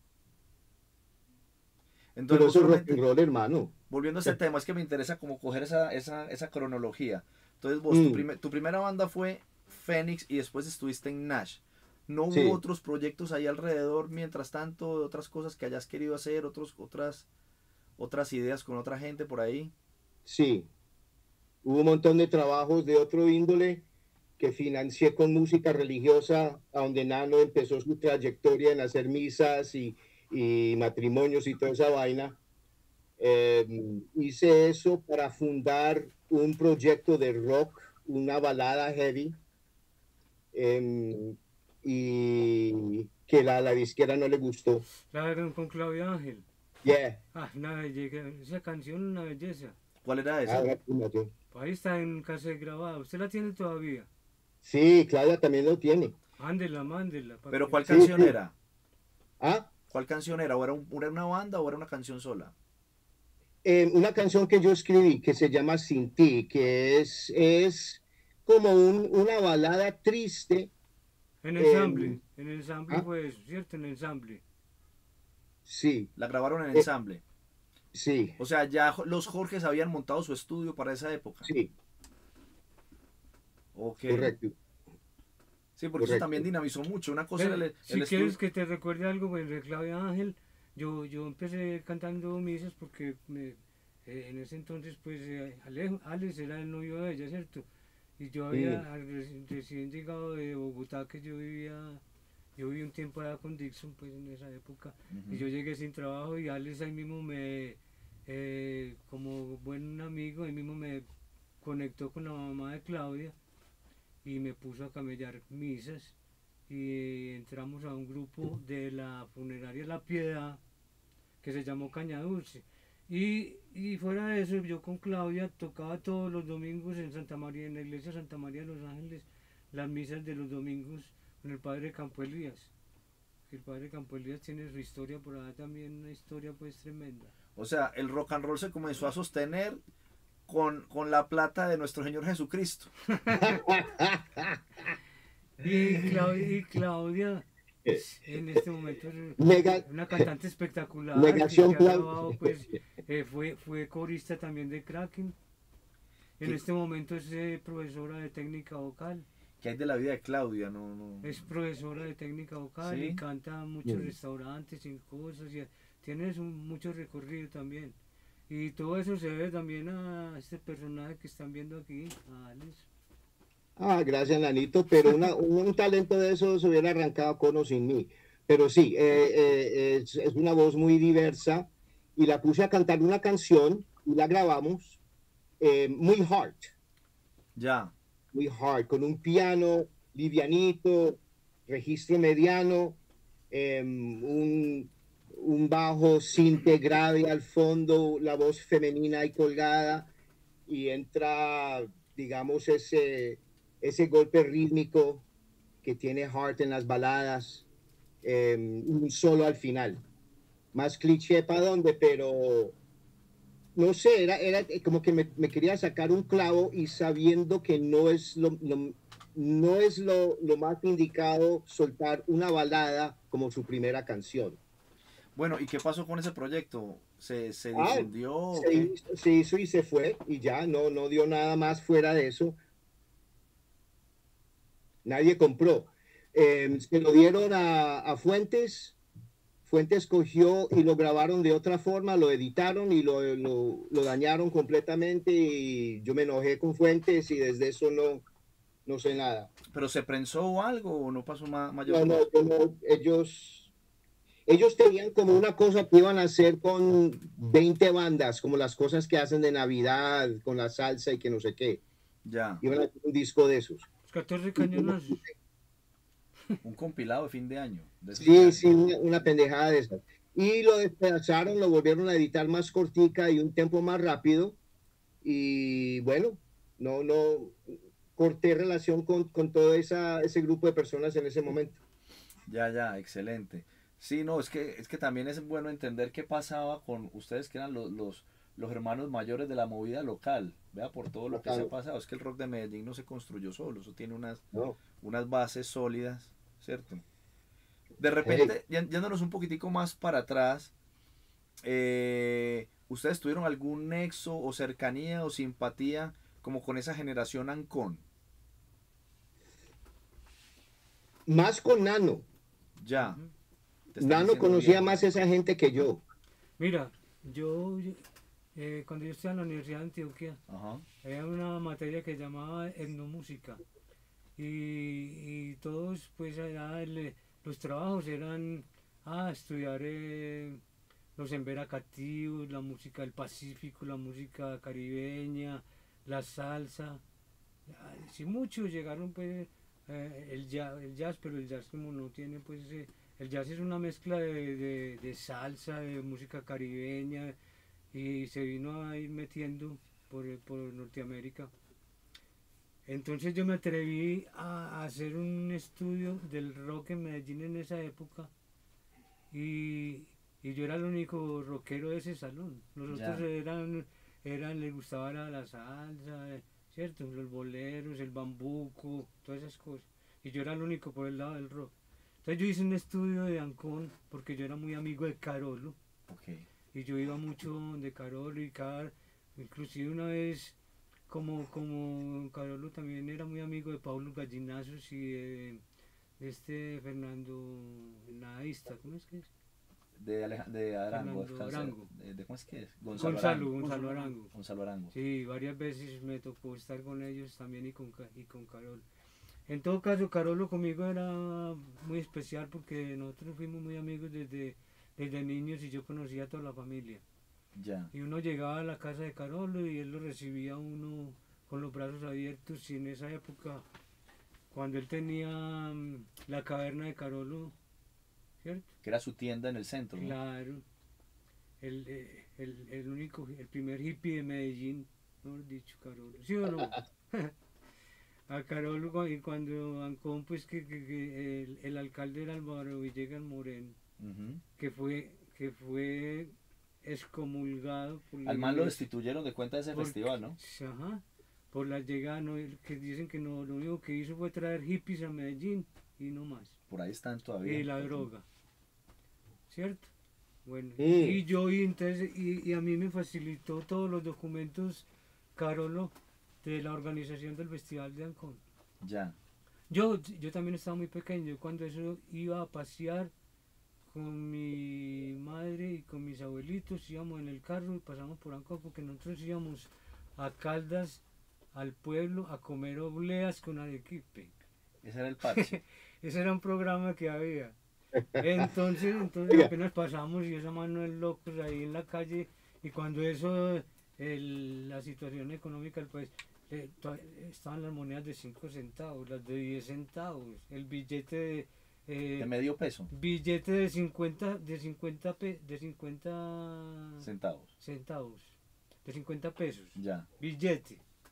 Entonces, Pero eso es rock solamente, and roll, hermano. volviendo a ese tema, es que me interesa como coger esa, esa, esa cronología. Entonces vos, Mm. tu, primer- tu primera banda fue Phoenix y después estuviste en Nash. ¿No hubo Sí. otros proyectos ahí alrededor, mientras tanto, de otras cosas que hayas querido hacer, otros, otras, otras ideas con otra gente por ahí? Sí. Hubo un montón de trabajos de otro índole que financié con música religiosa, a donde Nano empezó su trayectoria en hacer misas y, y matrimonios y toda esa vaina. Eh, hice eso para fundar un proyecto de rock, una balada heavy, eh, y que la, la disquera no le gustó. Claro, con Claudia Ángel. Yeah. Ah, una belleza. Esa canción, una belleza. ¿Cuál era esa? Ahora, fíjate. Ahí está en casa de grabada. ¿Usted la tiene todavía? Sí, Claudia también lo tiene. Mándela, mándela. pa' ¿Pero que- cuál Sí, canción sí. era? ¿Ah? ¿Cuál canción era? ¿O era, un- era una banda o era una canción sola? Eh, una canción que yo escribí que se llama Sin Ti, que es, es como un- una balada triste. En Eh, ensamble. En ensamble ¿ah? fue eso, ¿cierto? En ensamble. Sí, La grabaron en Eh, ensamble. sí, O sea, ya Jo- los Jorges habían montado su estudio para esa época. sí, Ok. correcto. Sí, porque eso correcto. también dinamizó mucho. Una cosa Eh, era el, el si estudio. quieres que te recuerde algo pues, de Claudia Ángel, yo, yo empecé cantando misas porque me- eh, en ese entonces pues eh, Alejo- Alex era el novio de ella, ¿cierto? Y yo había Mm. al reci- recién llegado de Bogotá, que yo vivía, yo viví un tiempo allá con Dixon pues en esa época, Ujú. y yo llegué sin trabajo y Alex ahí mismo me, eh, como buen amigo, ahí mismo me conectó con la mamá de Claudia y me puso a camellar misas y entramos a un grupo de la funeraria La Piedad que se llamó Caña Dulce. Y, y fuera de eso, yo con Claudia tocaba todos los domingos en Santa María, en la iglesia Santa María de los Ángeles, las misas de los domingos con el padre Campo Elías. El padre Campo Elías tiene su historia por allá también, una historia pues tremenda. O sea, el rock and roll se comenzó a sostener con, con la plata de nuestro Señor Jesucristo. Y Claudia, y Claudia pues, en este momento es Nega- una cantante espectacular Negación que, que ha plan- grabado, pues, eh, fue, fue corista también de Kraken. En Sí. este momento es eh, profesora de técnica vocal. ¿Qué hay de la vida de Claudia? No, no. Es profesora de técnica vocal Sí. y canta en muchos Mm. restaurantes y cosas. Y tiene su- mucho recorrido también. Y todo eso se debe también a este personaje que están viendo aquí, a Alex. Ah, gracias, Nanito, pero una- un, un talento de eso se hubiera arrancado con o sin mí. Pero sí, eh, eh, es, es una voz muy diversa y la puse a cantar una canción y la grabamos eh, muy hard, Ya. muy hard, con un piano livianito, registro mediano, eh, un, un bajo sinte grave al fondo, la voz femenina ahí colgada y entra, digamos, ese, ese golpe rítmico que tiene Hart en las baladas, eh, un solo al final. Más cliché para dónde, pero no sé, era, era como que me, me quería sacar un clavo y sabiendo que no es lo, lo- no es lo, lo más indicado soltar una balada como su primera canción. Bueno, ¿y qué pasó con ese proyecto? ¿Se, se Ah, difundió o Se qué? hizo, se hizo y se fue y ya no, no dio nada más fuera de eso. Nadie compró. Eh, se lo dieron a, a Fuentes. Fuentes cogió y lo grabaron de otra forma, lo editaron y lo, lo, lo dañaron completamente y yo me enojé con Fuentes y desde eso no, no sé nada. ¿Pero se prensó o algo o no pasó ma- No, mayor no, cosa? yo no, ellos, ellos tenían como una cosa que iban a hacer con veinte bandas, como las cosas que hacen de Navidad con la salsa y que no sé qué. Ya. Iban a hacer un disco de esos. Los catorce cañonazos. Un compilado de fin de año. de esos Sí, que sí, hacen. una, una pendejada de esas. Y lo despedazaron, lo volvieron a editar más cortica y un tiempo más rápido. y bueno, no, no, corté relación con, con todo esa, ese grupo de personas en ese momento. Ya, ya, excelente. Sí, no, es que, es que también es bueno entender qué pasaba con ustedes que eran los, los, los hermanos mayores de la movida local. Vea, por todo lo que se ha Bacano, pasado. Es que el rock de Medellín no se construyó solo, eso tiene unas, ¿no? unas bases sólidas, ¿cierto? De Hey, repente, yén- yéndonos un poquitico más para atrás, eh, ¿ustedes tuvieron algún nexo o cercanía o simpatía como con esa generación Ancón? más con Nano. Ya, Ujú. te están Nano diciendo conocía viejo. más a esa gente que yo. Mira, yo, yo, eh, cuando yo estaba en la Universidad de Antioquia, Ajá, había una materia que llamaba etnomúsica y, y todos, pues allá el- los trabajos eran a estudiar eh, los emberacativos, la música del Pacífico, la música caribeña, la salsa. Ah, sí, muchos llegaron pues eh, el, jazz, el jazz, pero el jazz como no tiene pues ese- el jazz es una mezcla de, de- de salsa, de música caribeña y se vino a ir metiendo por, por Norteamérica. Entonces yo me atreví a, a hacer un estudio del rock en Medellín en esa época y, y yo era el único rockero de ese salón. Los otros ya, eran, eran les gustaba la, la salsa, eh, ¿cierto? Los boleros, el bambuco, todas esas cosas. Y yo era el único por el lado del rock. Entonces yo hice un estudio de Ancón porque yo era muy amigo de Carolo ok. y yo iba mucho de Carolo y cada, inclusive una vez como, como Carolo también era muy amigo de Pablo Gallinazos y de, de este Fernando el nadaísta, ¿cómo es que es? De, Aleja- de Arango, Fernando descansa- Arango. de, de- ¿cómo es que es? Gonzalo Gonzalo, Arango. Gonzalo Arango. Gonzalo Arango. Sí, varias veces me tocó estar con ellos también y con, Ca- y con Carol. En todo caso, Carolo conmigo era muy especial porque nosotros fuimos muy amigos desde, desde niños y yo conocía a toda la familia. Ya, Y uno llegaba a la casa de Carolo y él lo recibía a uno con los brazos abiertos y en esa época, cuando él tenía mm, la caverna de Carolo, ¿cierto? que era su tienda en el centro, ¿no? Claro, el, eh, el, el único, el primer hippie de Medellín, mejor dicho, Carolo, ¿sí o no? A Carolo cu- y cuando Ancón, pues que, que- que el, el alcalde era Álvaro Villegas Moreno, Ujú. que fue, que fue excomulgado por la Al man lo iglesia. destituyeron de cuenta de ese Por- festival, ¿no? Ajá, por la llegada, no, el- que dicen que no, lo único que hizo fue traer hippies a Medellín y no más. Por ahí están todavía. Y la droga, ¿cierto? Bueno, Mm. y yo y entonces, y, y a mí me facilitó todos los documentos Carolo de la organización del Festival de Ancón. Ya, Yo, yo también estaba muy pequeño, cuando eso iba a pasear con mi madre y con mis abuelitos, íbamos en el carro y pasamos por Ancón porque nosotros íbamos a Caldas, al pueblo, a comer obleas con arequipe. ese era el parche. Ese era un programa que había. Entonces, entonces Oiga, apenas pasamos y esa mano de locos ahí en la calle y cuando eso, el- la situación económica del país, eh, to- estaban las monedas de cinco centavos, las de diez centavos, el billete de, eh, De medio peso, billete de cincuenta de cincuenta pe- de cincuenta centavos. centavos, de cincuenta pesos, Ya, billete,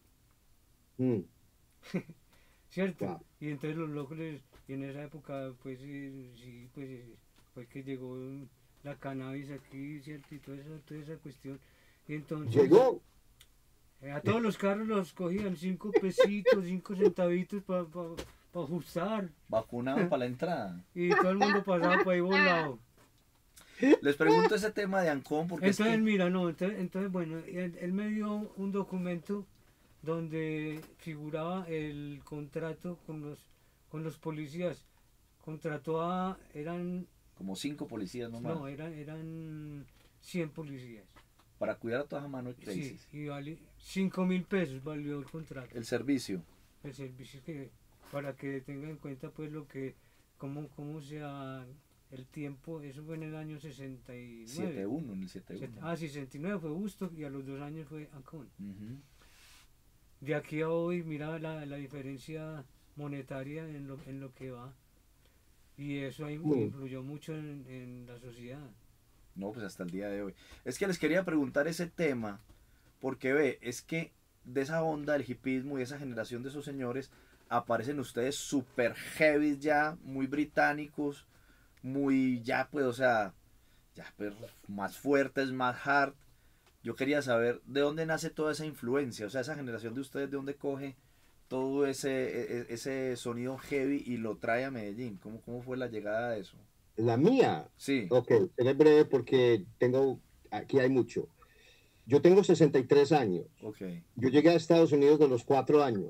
mm, ¿cierto? wow. Y entonces los locos, les- y en esa época, pues sí, sí, pues eh, fue que llegó mm, la cannabis aquí, ¿cierto? Y toda esa, toda esa cuestión. Y entonces Llegó. eh, a todos los carros los cogían cinco pesitos, cinco centavitos para ajustar. vacunado para la entrada. Y todo el mundo pasaba por ahí volado. Les pregunto ese tema de Ancón porque es Entonces, que... mira, no, entonces, entonces bueno, él, él me dio un documento donde figuraba el contrato con los, con los policías. Contrató a, eran, Como cinco policías nomás. no, eran, eran cien policías. Para cuidar a todas las manos Sí, crazy. y vale cinco mil pesos valió el contrato. El servicio. El servicio que, para que tengan en cuenta pues lo que, cómo, cómo sea el tiempo, eso fue en el año sesenta y nueve. siete uno, en el siete Set- uno. Ah, sí, sesenta y nueve fue Busto y a los dos años fue Ancón. Ujú. De aquí a hoy, mira la, la diferencia monetaria en lo, en lo que va. Y eso ahí Mm. influyó mucho en, en la sociedad. No, pues hasta el día de hoy. Es que les quería preguntar ese tema porque ve, es que de esa onda del hipismo y esa generación de esos señores aparecen ustedes super heavy ya, muy británicos, muy ya pues, o sea, ya pues, más fuertes, más hard. Yo quería saber de dónde nace toda esa influencia, o sea, esa generación de ustedes, de dónde coge todo ese, ese sonido heavy y lo trae a Medellín. ¿Cómo, cómo fue la llegada de eso? La mía. Sí. Ok, seré breve porque tengo, aquí hay mucho. Yo tengo sesenta y tres años. Okay. Yo llegué a Estados Unidos de los cuatro años.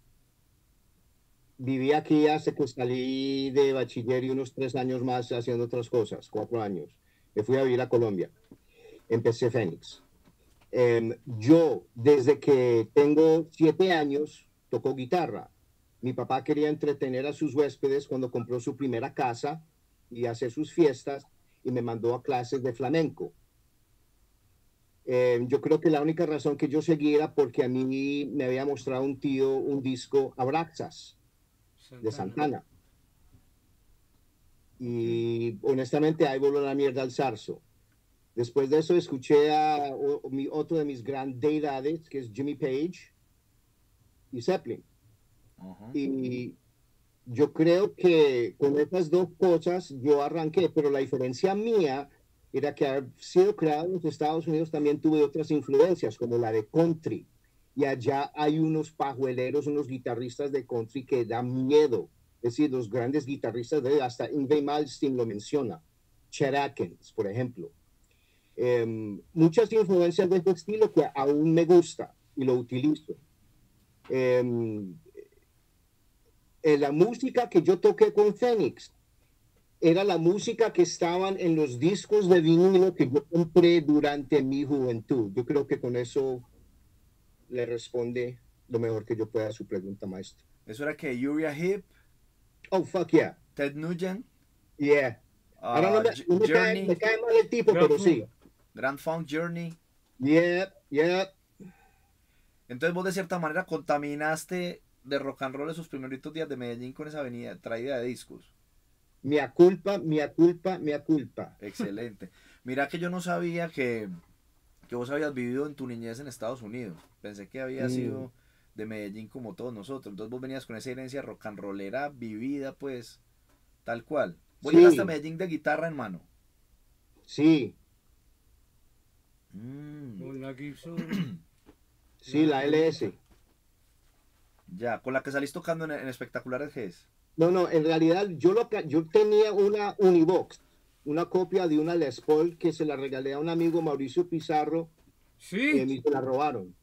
Viví aquí hasta que salí de bachiller y unos tres años más haciendo otras cosas, cuatro años. Me fui a vivir a Colombia. Empecé Fénix. Eh, yo, desde que tengo siete años, toco guitarra. Mi papá quería entretener a sus huéspedes cuando compró su primera casa y hacer sus fiestas y me mandó a clases de flamenco. Eh, yo creo que la única razón que yo seguí era porque a mí me había mostrado un tío un disco Abraxas de Santana. Y honestamente ahí voló la mierda al zarzo. Después de eso escuché a o, mi, otro de mis grandes deidades, que es Jimmy Page y Zeppelin. Uh-huh. Y yo creo que con estas dos cosas yo arranqué, pero la diferencia mía era que haber sido creado en los Estados Unidos también tuve otras influencias, como la de country. Y allá hay unos pajueleros, unos guitarristas de country que dan miedo. Es decir, los grandes guitarristas de hasta Yngwie Malmsteen lo menciona. Chet Atkins, por ejemplo. Eh, muchas influencias de este estilo que aún me gusta y lo utilizo. Eh, eh, la música que yo toqué con Fénix era la música que estaban en los discos de vinilo que yo compré durante mi juventud. Yo creo que con eso le responde lo mejor que yo pueda a su pregunta, maestro. ¿Eso era que Uriah Heep? Oh, fuck yeah. Ted Nugent? Yeah. Uh, Ahora no me, me, cae, me cae mal el tipo, Grand pero Funk. sí. Grand Funk Journey. Yeah, yeah. Entonces vos de cierta manera contaminaste de rock and roll esos primeritos días de Medellín con esa avenida traída de discos. Mea culpa, mea culpa, mea culpa. Excelente. Mira que yo no sabía que, que vos habías vivido en tu niñez en Estados Unidos. Pensé que había mm. sido de Medellín como todos nosotros. Entonces vos venías con esa herencia rock and rollera vivida, pues, tal cual. Vos sí. llegaste a Medellín de guitarra en mano. Sí. Mm. Con la Gibson. Sí, la L S. Ya, con la que salís tocando en, en Espectaculares G E S. No, no, en realidad yo, lo, yo tenía una Univox, una copia de una Les Paul que se la regalé a un amigo, Mauricio Pizarro. Sí. Eh, y se la robaron.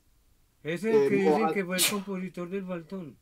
Es el eh, que dicen que fue el compositor del Baltón.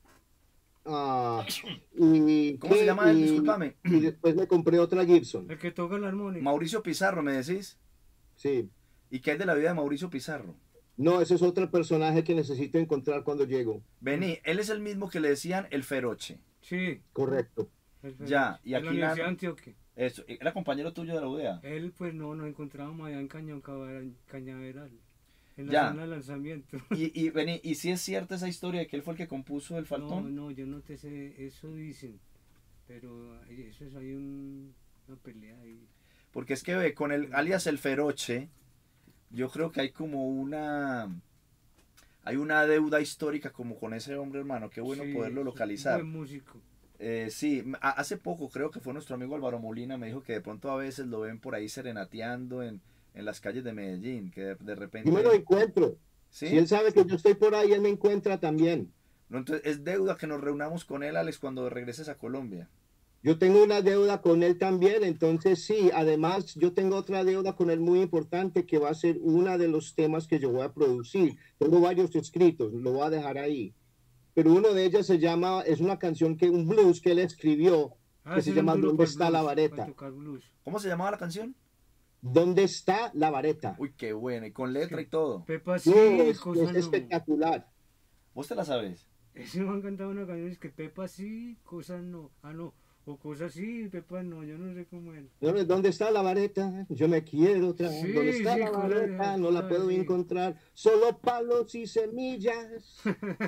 Ah, y, ¿Cómo ¿qué? se llama él? Y, Discúlpame. Y después me compré otra Gibson. El que toca la armónica. Mauricio Pizarro, ¿me decís? Sí. ¿Y qué hay de la vida de Mauricio Pizarro? No, ese es otro personaje que necesito encontrar cuando llego. Vení, él es el mismo que le decían el Feroche. Sí. Correcto. Ya, y en aquí la Universidad de Antioquia. Eso, ¿era compañero tuyo de la U D A? Él, pues no, nos encontrábamos allá en Cañón Cañaveral, en la ya. zona de lanzamiento. Y, y vení, ¿y si es cierta esa historia de que él fue el que compuso el Faltón? No, no, yo no te sé, eso dicen, pero eso es, hay un, una pelea ahí. Porque es que ve, con el alias el Feroche, yo creo que hay como una... Hay una deuda histórica como con ese hombre, hermano. Qué bueno sí, poderlo localizar. Buen músico. Eh, sí, hace poco creo que fue nuestro amigo Álvaro Molina, me dijo que de pronto a veces lo ven por ahí serenateando en, en las calles de Medellín, que de, de repente... Yo me lo encuentro. ¿Sí? Si él sabe que yo estoy por ahí, él me encuentra también. No, entonces es deuda que nos reunamos con él, Alex, cuando regreses a Colombia. Yo tengo una deuda con él también, entonces sí, además yo tengo otra deuda con él muy importante que va a ser uno de los temas que yo voy a producir. Tengo varios escritos, lo voy a dejar ahí. Pero uno de ellos se llama, es una canción que, un blues que él escribió, ah, que se llama ¿Dónde está blues, la vareta? ¿Cómo se llamaba la canción? ¿Dónde está la vareta? Uy, qué buena, y con letra sí. y todo. Pepa sí, no, es, es espectacular. ¿Vos te la sabes? Ese me han cantado una canción, es que Pepa sí, cosas no, ah no. O cosas así, Pepa, no, yo no sé cómo es. ¿Dónde está la vareta? Yo me quiero traer. Sí, ¿Dónde está sí, la vareta? No la puedo sí. encontrar. Solo palos y semillas.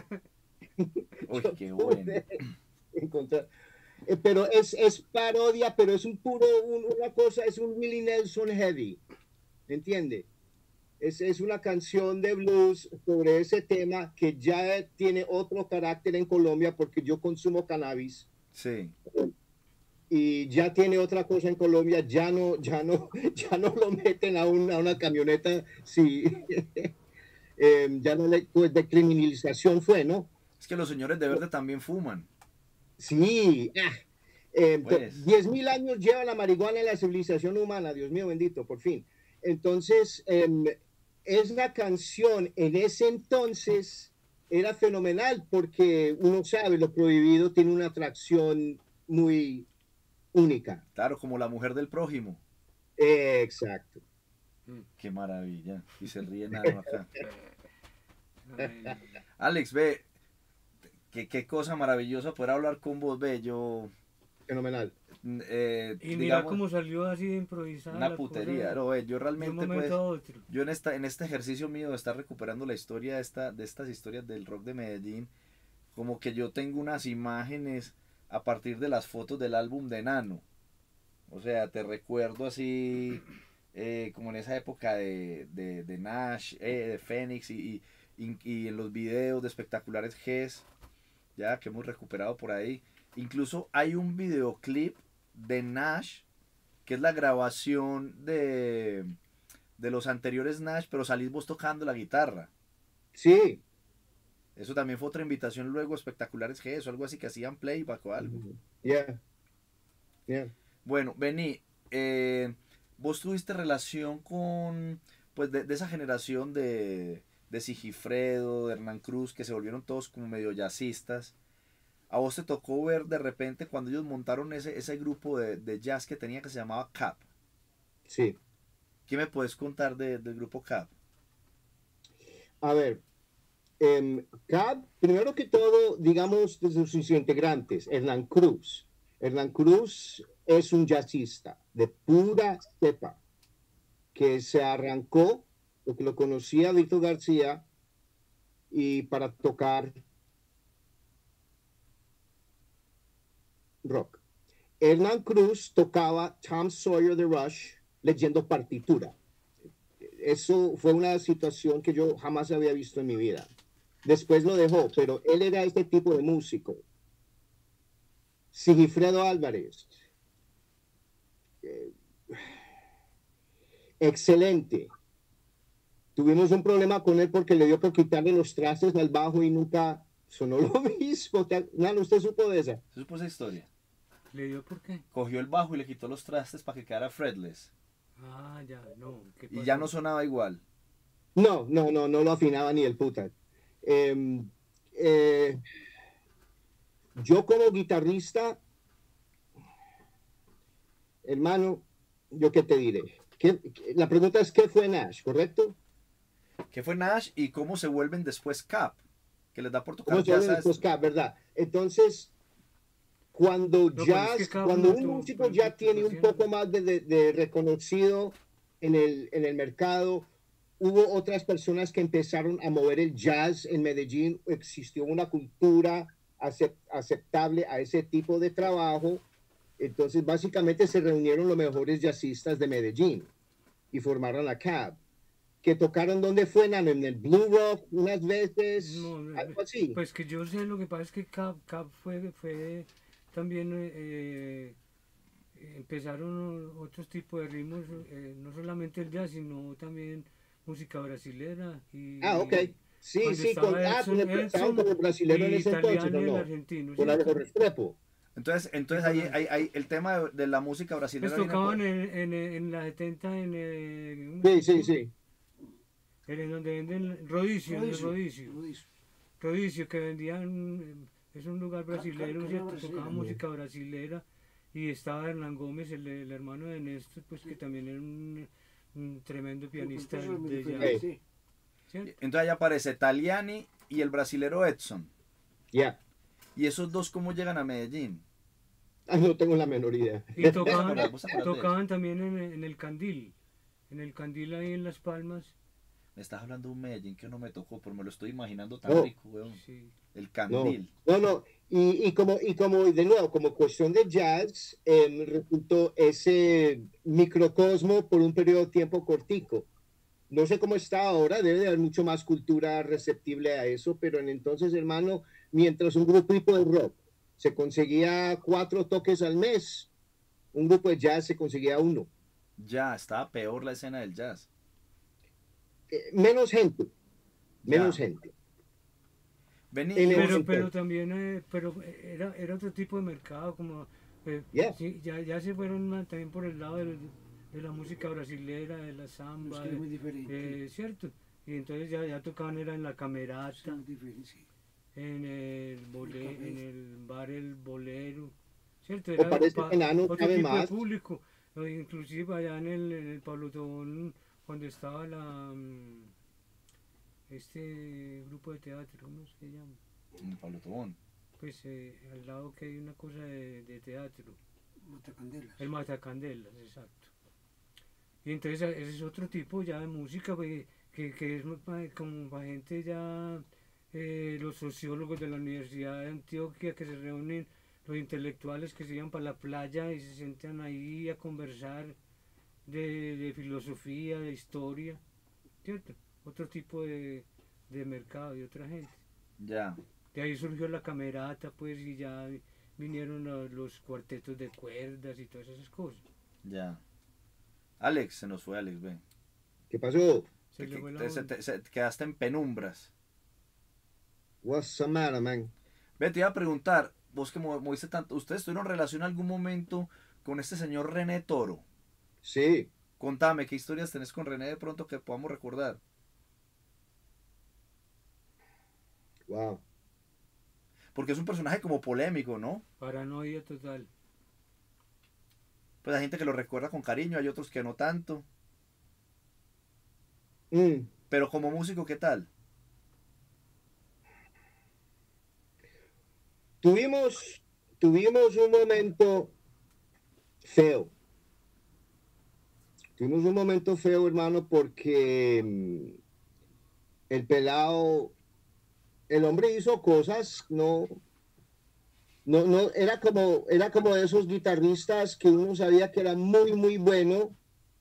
Uy, qué bueno. Encontrar. Eh, pero es, es parodia, pero es un puro, un, una cosa, es un Willie Nelson heavy. ¿Entiende? Es, es una canción de blues sobre ese tema que ya tiene otro carácter en Colombia porque yo consumo cannabis. Sí. Y ya tiene otra cosa en Colombia, ya no, ya no, ya no lo meten a una, a una camioneta, sí. eh, ya no le, pues de criminalización fue, ¿no? Es que los señores de verde también fuman. Sí. Ah, eh, Pues. diez mil años lleva la marihuana en la civilización humana, Dios mío bendito, por fin. Entonces, eh, es la canción en ese entonces era fenomenal porque uno sabe, lo prohibido tiene una atracción muy única. Claro, como la mujer del prójimo. Eh, exacto. Qué maravilla. Y se ríe nada acá. Alex, ve, qué, qué cosa maravillosa poder hablar con vos, ve, yo... Fenomenal. Eh, Y mira digamos, cómo salió así de improvisada. una la putería, cosa, no, ve, yo de un realmente pues, momento a otro. yo en esta, en este ejercicio mío de estar recuperando la historia de, esta, de estas historias del rock de Medellín, como que yo tengo unas imágenes a partir de las fotos del álbum de Nano. O sea, te recuerdo así, eh, como en esa época de, de, de Nash, eh, de Phoenix y, y, y en los videos de Espectaculares Gs, ya que hemos recuperado por ahí. Incluso hay un videoclip de Nash, que es la grabación de, de los anteriores Nash, pero salís vos tocando la guitarra. Sí. Eso también fue otra invitación luego, Espectaculares Gs o algo así, que hacían playback o algo. Yeah. Yeah. Bueno, Benny, eh, vos tuviste relación con, pues, de, de esa generación de, de Sigifredo, de Hernán Cruz, que se volvieron todos como medio jazzistas. ¿A vos te tocó ver de repente cuando ellos montaron ese, ese grupo de, de jazz que tenía que se llamaba Cap? Sí. ¿Qué me puedes contar de, del grupo Cap? A ver, eh, Cap, primero que todo, digamos, desde sus integrantes, Hernán Cruz. Hernán Cruz es un jazzista de pura cepa, que se arrancó, lo que lo conocía Víctor García, y para tocar rock. Hernán Cruz tocaba Tom Sawyer de Rush leyendo partitura. Eso fue una situación que yo jamás había visto en mi vida. Después lo dejó, pero él era este tipo de músico. Sigifredo Álvarez. Eh, excelente. Tuvimos un problema con él porque le dio por quitarle los trastes al bajo y nunca sonó lo mismo. No, ¿usted supo de esa? ¿Se supo esa historia? ¿Le dio por qué? Cogió el bajo y le quitó los trastes para que quedara fretless. Ah, ya, no. ¿qué Y pasó? ya no sonaba igual. No, no, no, no lo afinaba ni el puta. Eh, eh, yo como guitarrista, hermano, ¿yo qué te diré? ¿Qué, la pregunta es, ¿qué fue Nash, correcto? ¿Qué fue Nash y cómo se vuelven después Cap? Que les da por tocar ¿Cómo se jazz llama a después esto. Cap, verdad? Entonces, cuando No, jazz, pero es que cada cuando uno un tuvo- músico tuvo ya su tiene un situación. poco más de, de, de reconocido en el, en el mercado, hubo otras personas que empezaron a mover el jazz en Medellín, existió una cultura acept, aceptable a ese tipo de trabajo, entonces básicamente se reunieron los mejores jazzistas de Medellín y formaron la Cab, que tocaron donde fue, Nano, en el Blue Rock unas veces, No, no, algo así. Pues que yo sé, lo que pasa es que Cap, Cap fue, fue también, eh, empezaron otros tipos de ritmos, eh, no solamente el jazz, sino también música brasilera. Y, Ah, ok. Sí, cuando sí, estaba con, ah, Edson- con el, Edson con el brasileño en y ese entonces, italiano ¿o y el no? argentino, Con ¿sí? Alejo Restrepo. Entonces, entonces ahí, ahí, ahí el tema de, de la música brasileña. Pues viene tocaban por- en, en, en la setenta en, eh, Sí, sí, sí. en, en donde venden Rodicio, en el Rodicio, Rodicio. Rodicio. Rodicio, que vendían, eh, es un lugar brasilero, carne ¿cierto? brasilera. Tocaba música brasilera y estaba Hernán Gómez, el, el hermano de Néstor, pues que también era un, un tremendo pianista Eso es muy de diferente, jazz, sí. ¿cierto? Entonces ahí aparece Taliani y el brasilero Edson. Ya. ¿Y esos dos cómo llegan a Medellín? Ah, no tengo la menor idea. Y tocaban, acordás? ¿Vos te acordás de tocaban también en, en el Candil, en el Candil ahí en Las Palmas. Me estás hablando de un Medellín que no me tocó, pero me lo estoy imaginando tan No. rico, weón. Sí. El No, Candil. no, no. Y, y como, y como, de nuevo, como cuestión de jazz, eh, resultó ese microcosmo por un periodo de tiempo cortico. no sé cómo está ahora, debe de haber mucho más cultura receptible a eso, pero en entonces, hermano, mientras un grupito de rock se conseguía cuatro toques al mes, un grupo de jazz se conseguía uno. Ya, estaba peor la escena del jazz. Eh, menos gente, menos Ya. gente. Vení, En el- vos- Pero, pero también eh, pero era, era otro tipo de mercado, como eh, Yeah. sí, ya, ya se fueron más también por el lado del- de la música brasilera, de la Es samba, que es muy eh, diferente. eh, ¿cierto? Y entonces ya, ya tocaban era en la Sí, camerata, muy diferente, sí. en el, bole, El en el bar El Bolero, ¿cierto? O Era parece pa- que Nano otro sabe tipo de más. público, o inclusive allá en el, en el Pablo Tobón, cuando estaba la mm, este grupo de teatro, ¿cómo se llama? Mm, Pablo Tobón. Pues eh, al lado que hay una cosa de, de teatro, Matacandelas. el Matacandelas, exacto. Y entonces eh, ese es otro tipo ya de música pues, que, que es pa- como para gente ya, eh, los sociólogos de la Universidad de Antioquia que se reúnen, los intelectuales que se iban para la playa y se sientan ahí a conversar de, de filosofía, de historia, ¿cierto? Otro tipo de, de mercado y otra gente. Ya. De ahí surgió la camerata, pues, y ya vinieron los, los cuartetos de cuerdas y todas esas cosas. Ya. Alex, se nos fue Alex, ve. ¿Qué pasó? Se Te, le fue la te- se- onda. te- se- quedaste en penumbras. What's the matter, man? Ve, te iba a preguntar, vos que mo- moviste tanto, ¿ustedes tuvieron relación en algún momento con este señor René Toro? Sí. Contame, ¿qué historias tenés con René de pronto que podamos recordar? Wow. Porque es un personaje como polémico, ¿no? Paranoia total. Pues hay gente que lo recuerda con cariño, hay otros que no tanto. Mm. Pero como músico, ¿qué tal? Tuvimos, tuvimos un momento feo. Tuvimos un momento feo, hermano, porque mm, el pelado, el hombre hizo cosas, no, no, no, era como, era como de esos guitarristas que uno sabía que era muy, muy bueno,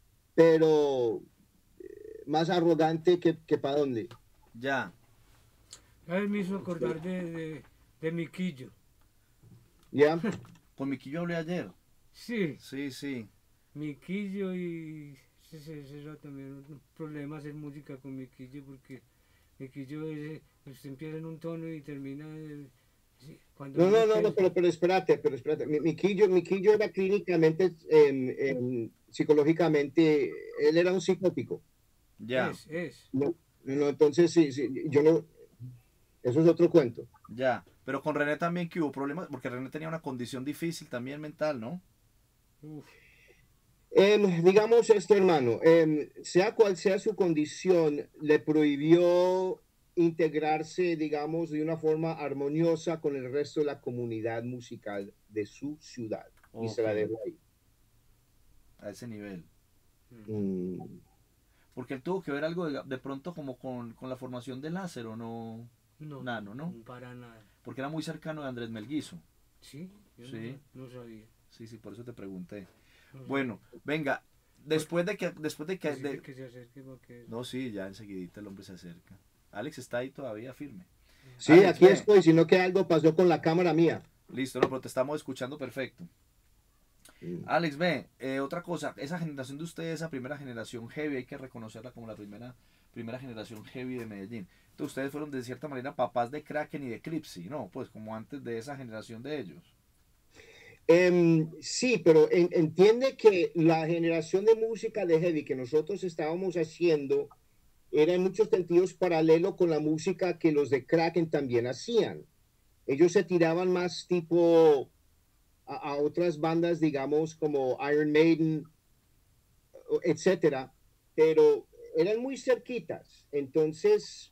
pero eh, más arrogante que, que para dónde. Ya. A él me hizo acordar de, de, de Miquillo. ¿Ya? Con Miquillo hablé ayer. Sí, Sí, sí. Miquillo y ese, ese era también un problema hacer música con Miquillo porque Miquillo es, usted empieza en un tono y termina en- sí, cuando No, uno no, no, empieza- no, pero, pero espérate, pero espérate. Mi, mi Quillo, mi Quillo era clínicamente, em, em, psicológicamente, él era un psicótico. Ya. es, es. No, no, entonces, sí, sí, yo no, eso es otro cuento. Ya. Pero con René también que hubo problemas, porque René tenía una condición difícil también mental, ¿no? Uf, Em, digamos esto, hermano, em, sea cual sea su condición, le prohibió integrarse, digamos, de una forma armoniosa con el resto de la comunidad musical de su ciudad. Y se la Ok. dejó ahí. A ese nivel. Mm. Porque él tuvo que ver algo de, de pronto como con, con la formación de Lázaro, ¿no? no, Nano, ¿no? para nada. Porque era muy cercano de Andrés Melguizo. Sí, yo Sí. No, no sabía. Sí, sí, por eso te pregunté. no sabía. Bueno, venga, después de que, después de que, Así de- que se acerque porque... no, sí, ya enseguidita el hombre se acerca. Alex está ahí todavía firme. Sí, Alex, aquí ve. estoy, sino que algo pasó con la cámara mía. Listo, no, pero te estamos escuchando perfecto. Mm. Alex, ve, eh, otra cosa, esa generación de ustedes, esa primera generación heavy, hay que reconocerla como la primera, primera generación heavy de Medellín. Entonces ustedes fueron de cierta manera papás de Kraken y de Cripsy, ¿no? Pues como antes de esa generación de ellos. Em, sí, pero en- entiende que la generación de música de heavy que nosotros estábamos haciendo era en muchos sentidos paralelo con la música que los de Kraken también hacían. Ellos se tiraban más tipo a, a otras bandas, digamos, como Iron Maiden, o- etcétera, pero eran muy cerquitas. Entonces,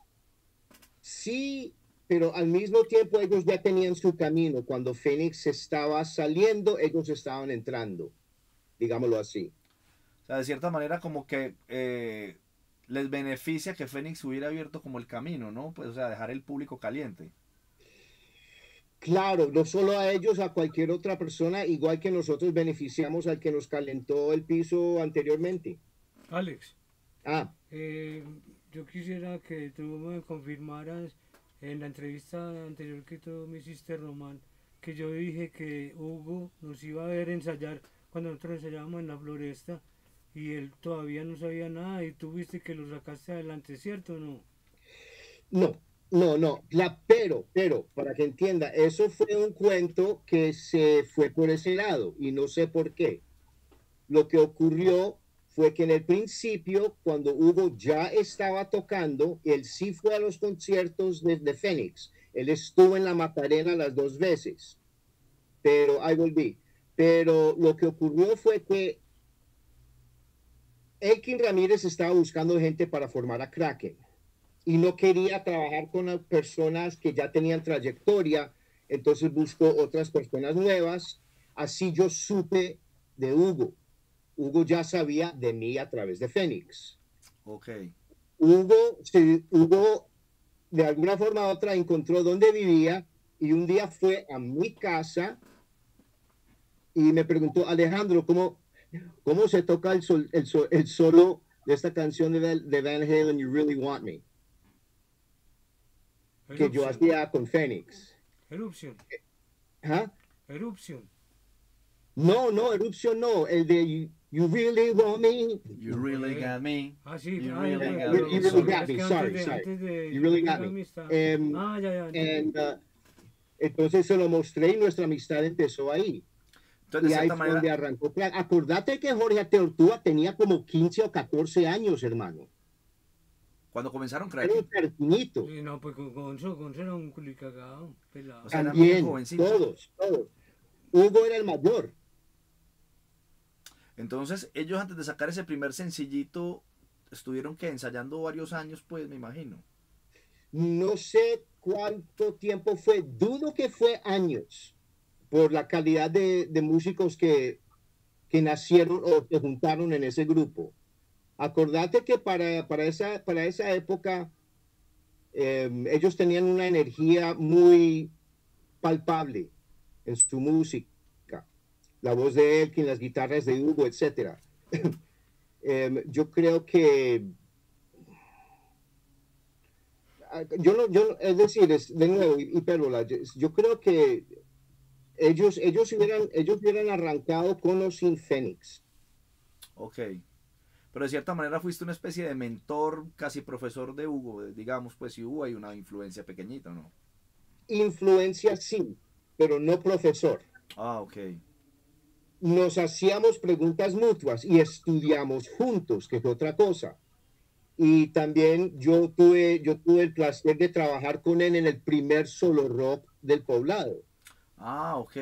sí, pero al mismo tiempo ellos ya tenían su camino. Cuando Phoenix estaba saliendo, ellos estaban entrando, digámoslo así. O sea, de cierta manera como que eh, les beneficia que Fénix hubiera abierto como el camino, ¿no? Pues, o sea, dejar el público caliente. Claro, no solo a ellos, a cualquier otra persona, igual que nosotros beneficiamos al que nos calentó el piso anteriormente. Alex, Ah, Eh, yo quisiera que tú me confirmaras en la entrevista anterior que tú me hiciste, Román, que yo dije que Hugo nos iba a ver ensayar cuando nosotros ensayábamos en la floresta y él todavía no sabía nada y tú viste que lo sacaste adelante, ¿cierto o no? no, no, no. La, pero, pero, para que entienda, eso fue un cuento que se fue por ese lado y no sé por qué. Lo que ocurrió fue que en el principio, cuando Hugo ya estaba tocando, él sí fue a los conciertos de, de Fénix. Él estuvo en la Macarena las dos veces, pero ahí volví. Pero lo que ocurrió fue que Elkin Ramírez estaba buscando gente para formar a Kraken y no quería trabajar con las personas que ya tenían trayectoria, entonces buscó otras personas nuevas. Así yo supe de Hugo. Hugo ya sabía de mí a través de Fénix. Ok. Hugo, sí, Hugo de alguna forma u otra encontró dónde vivía y un día fue a mi casa y me preguntó, Alejandro, ¿cómo, cómo se toca el, sol, el, sol, el solo de esta canción de, de Van Halen, You Really Want Me? Que yo hacía con Fénix. Erupción. ¿Ah? Erupción. No, no, Erupción no, el de You, you Really Want Me. You really got me. Ah, sí, You ah, really ya, got ya, me. You ya, really ya, got es me, que sorry, antes de- sorry. antes de- You really de got la me. amistad. Um, Ah, ya, ya. and, uh, entonces se lo mostré y nuestra amistad empezó ahí. Entonces, de Y ahí cierta fue donde manera, arrancó. Acordate que Jorge Teortúa tenía como quince o catorce años, hermano. cuando comenzaron Era un Kraken, pertinito. Sí, no, pues con Gonzo, Gonzo era un culicagado, pelado. o sea, eran bien También, jovencitos. todos, todos. Hugo era el mayor. Entonces, ellos antes de sacar ese primer sencillito, estuvieron que ensayando varios años, pues, me imagino. No sé cuánto tiempo fue, dudo que fue años, por la calidad de, de músicos que, que nacieron o se juntaron en ese grupo. Acordate que para, para, esa, para esa época eh, ellos tenían una energía muy palpable en su música. La voz de Elkin, las guitarras de Hugo, etcétera. eh, yo creo que yo no, yo, es decir, es, de nuevo, y, y Pérola, yo, yo creo que ellos, ellos, hubieran, ellos hubieran arrancado con o sin Fénix. Ok. Pero de cierta manera fuiste una especie de mentor, casi profesor de Hugo, digamos, pues si hubo ahí una influencia pequeñita, ¿no? Influencia sí, pero no profesor. Ah, ok. Nos hacíamos preguntas mutuas y estudiamos juntos, que es otra cosa. Y también yo tuve, yo tuve el placer de trabajar con él en el primer solo rock del poblado. Ah, ok.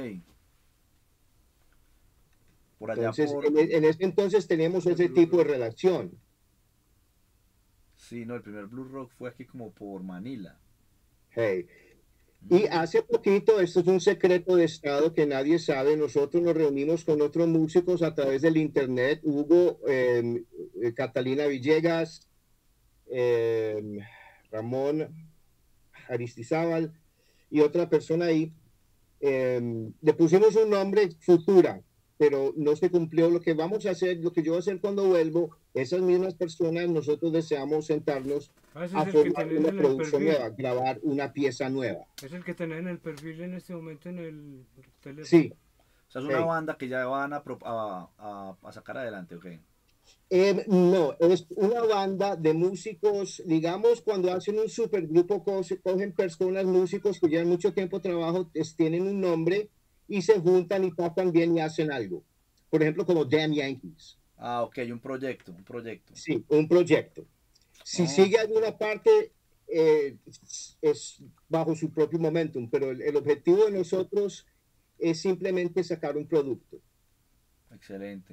Por allá Entonces, por... en, en ese entonces teníamos ese tipo de relación. Sí, no, el primer Blue Rock fue aquí como por Manila. Hey. Y hace poquito, esto es un secreto de Estado que nadie sabe, nosotros nos reunimos con otros músicos a través del internet, Hugo, eh, Catalina Villegas, eh, Ramón Aristizábal y otra persona ahí. Eh, le pusimos un nombre, Futura, pero no se cumplió. Lo que vamos a hacer, lo que yo voy a hacer cuando vuelvo, esas mismas personas, nosotros deseamos sentarnos Ah, ese a es el que formar tenés una en el producción perfil. nueva, grabar una pieza nueva. Es el que tenés en el perfil en este momento en el teléfono. Sí. O sea, es una Hey. banda que ya van a, pro- a, a, a sacar adelante, ok. Eh, no, es una banda de músicos, digamos, cuando hacen un supergrupo, co- cogen personas, músicos que llevan mucho tiempo trabajo, es- tienen un nombre y se juntan y tocan bien y hacen algo. Por ejemplo, como Damn Yankees. Ah, ok, un proyecto, un proyecto. Sí, un proyecto. Si Oh. sigue alguna parte, eh, es bajo su propio momentum, pero el, el objetivo de nosotros es simplemente sacar un producto. Excelente.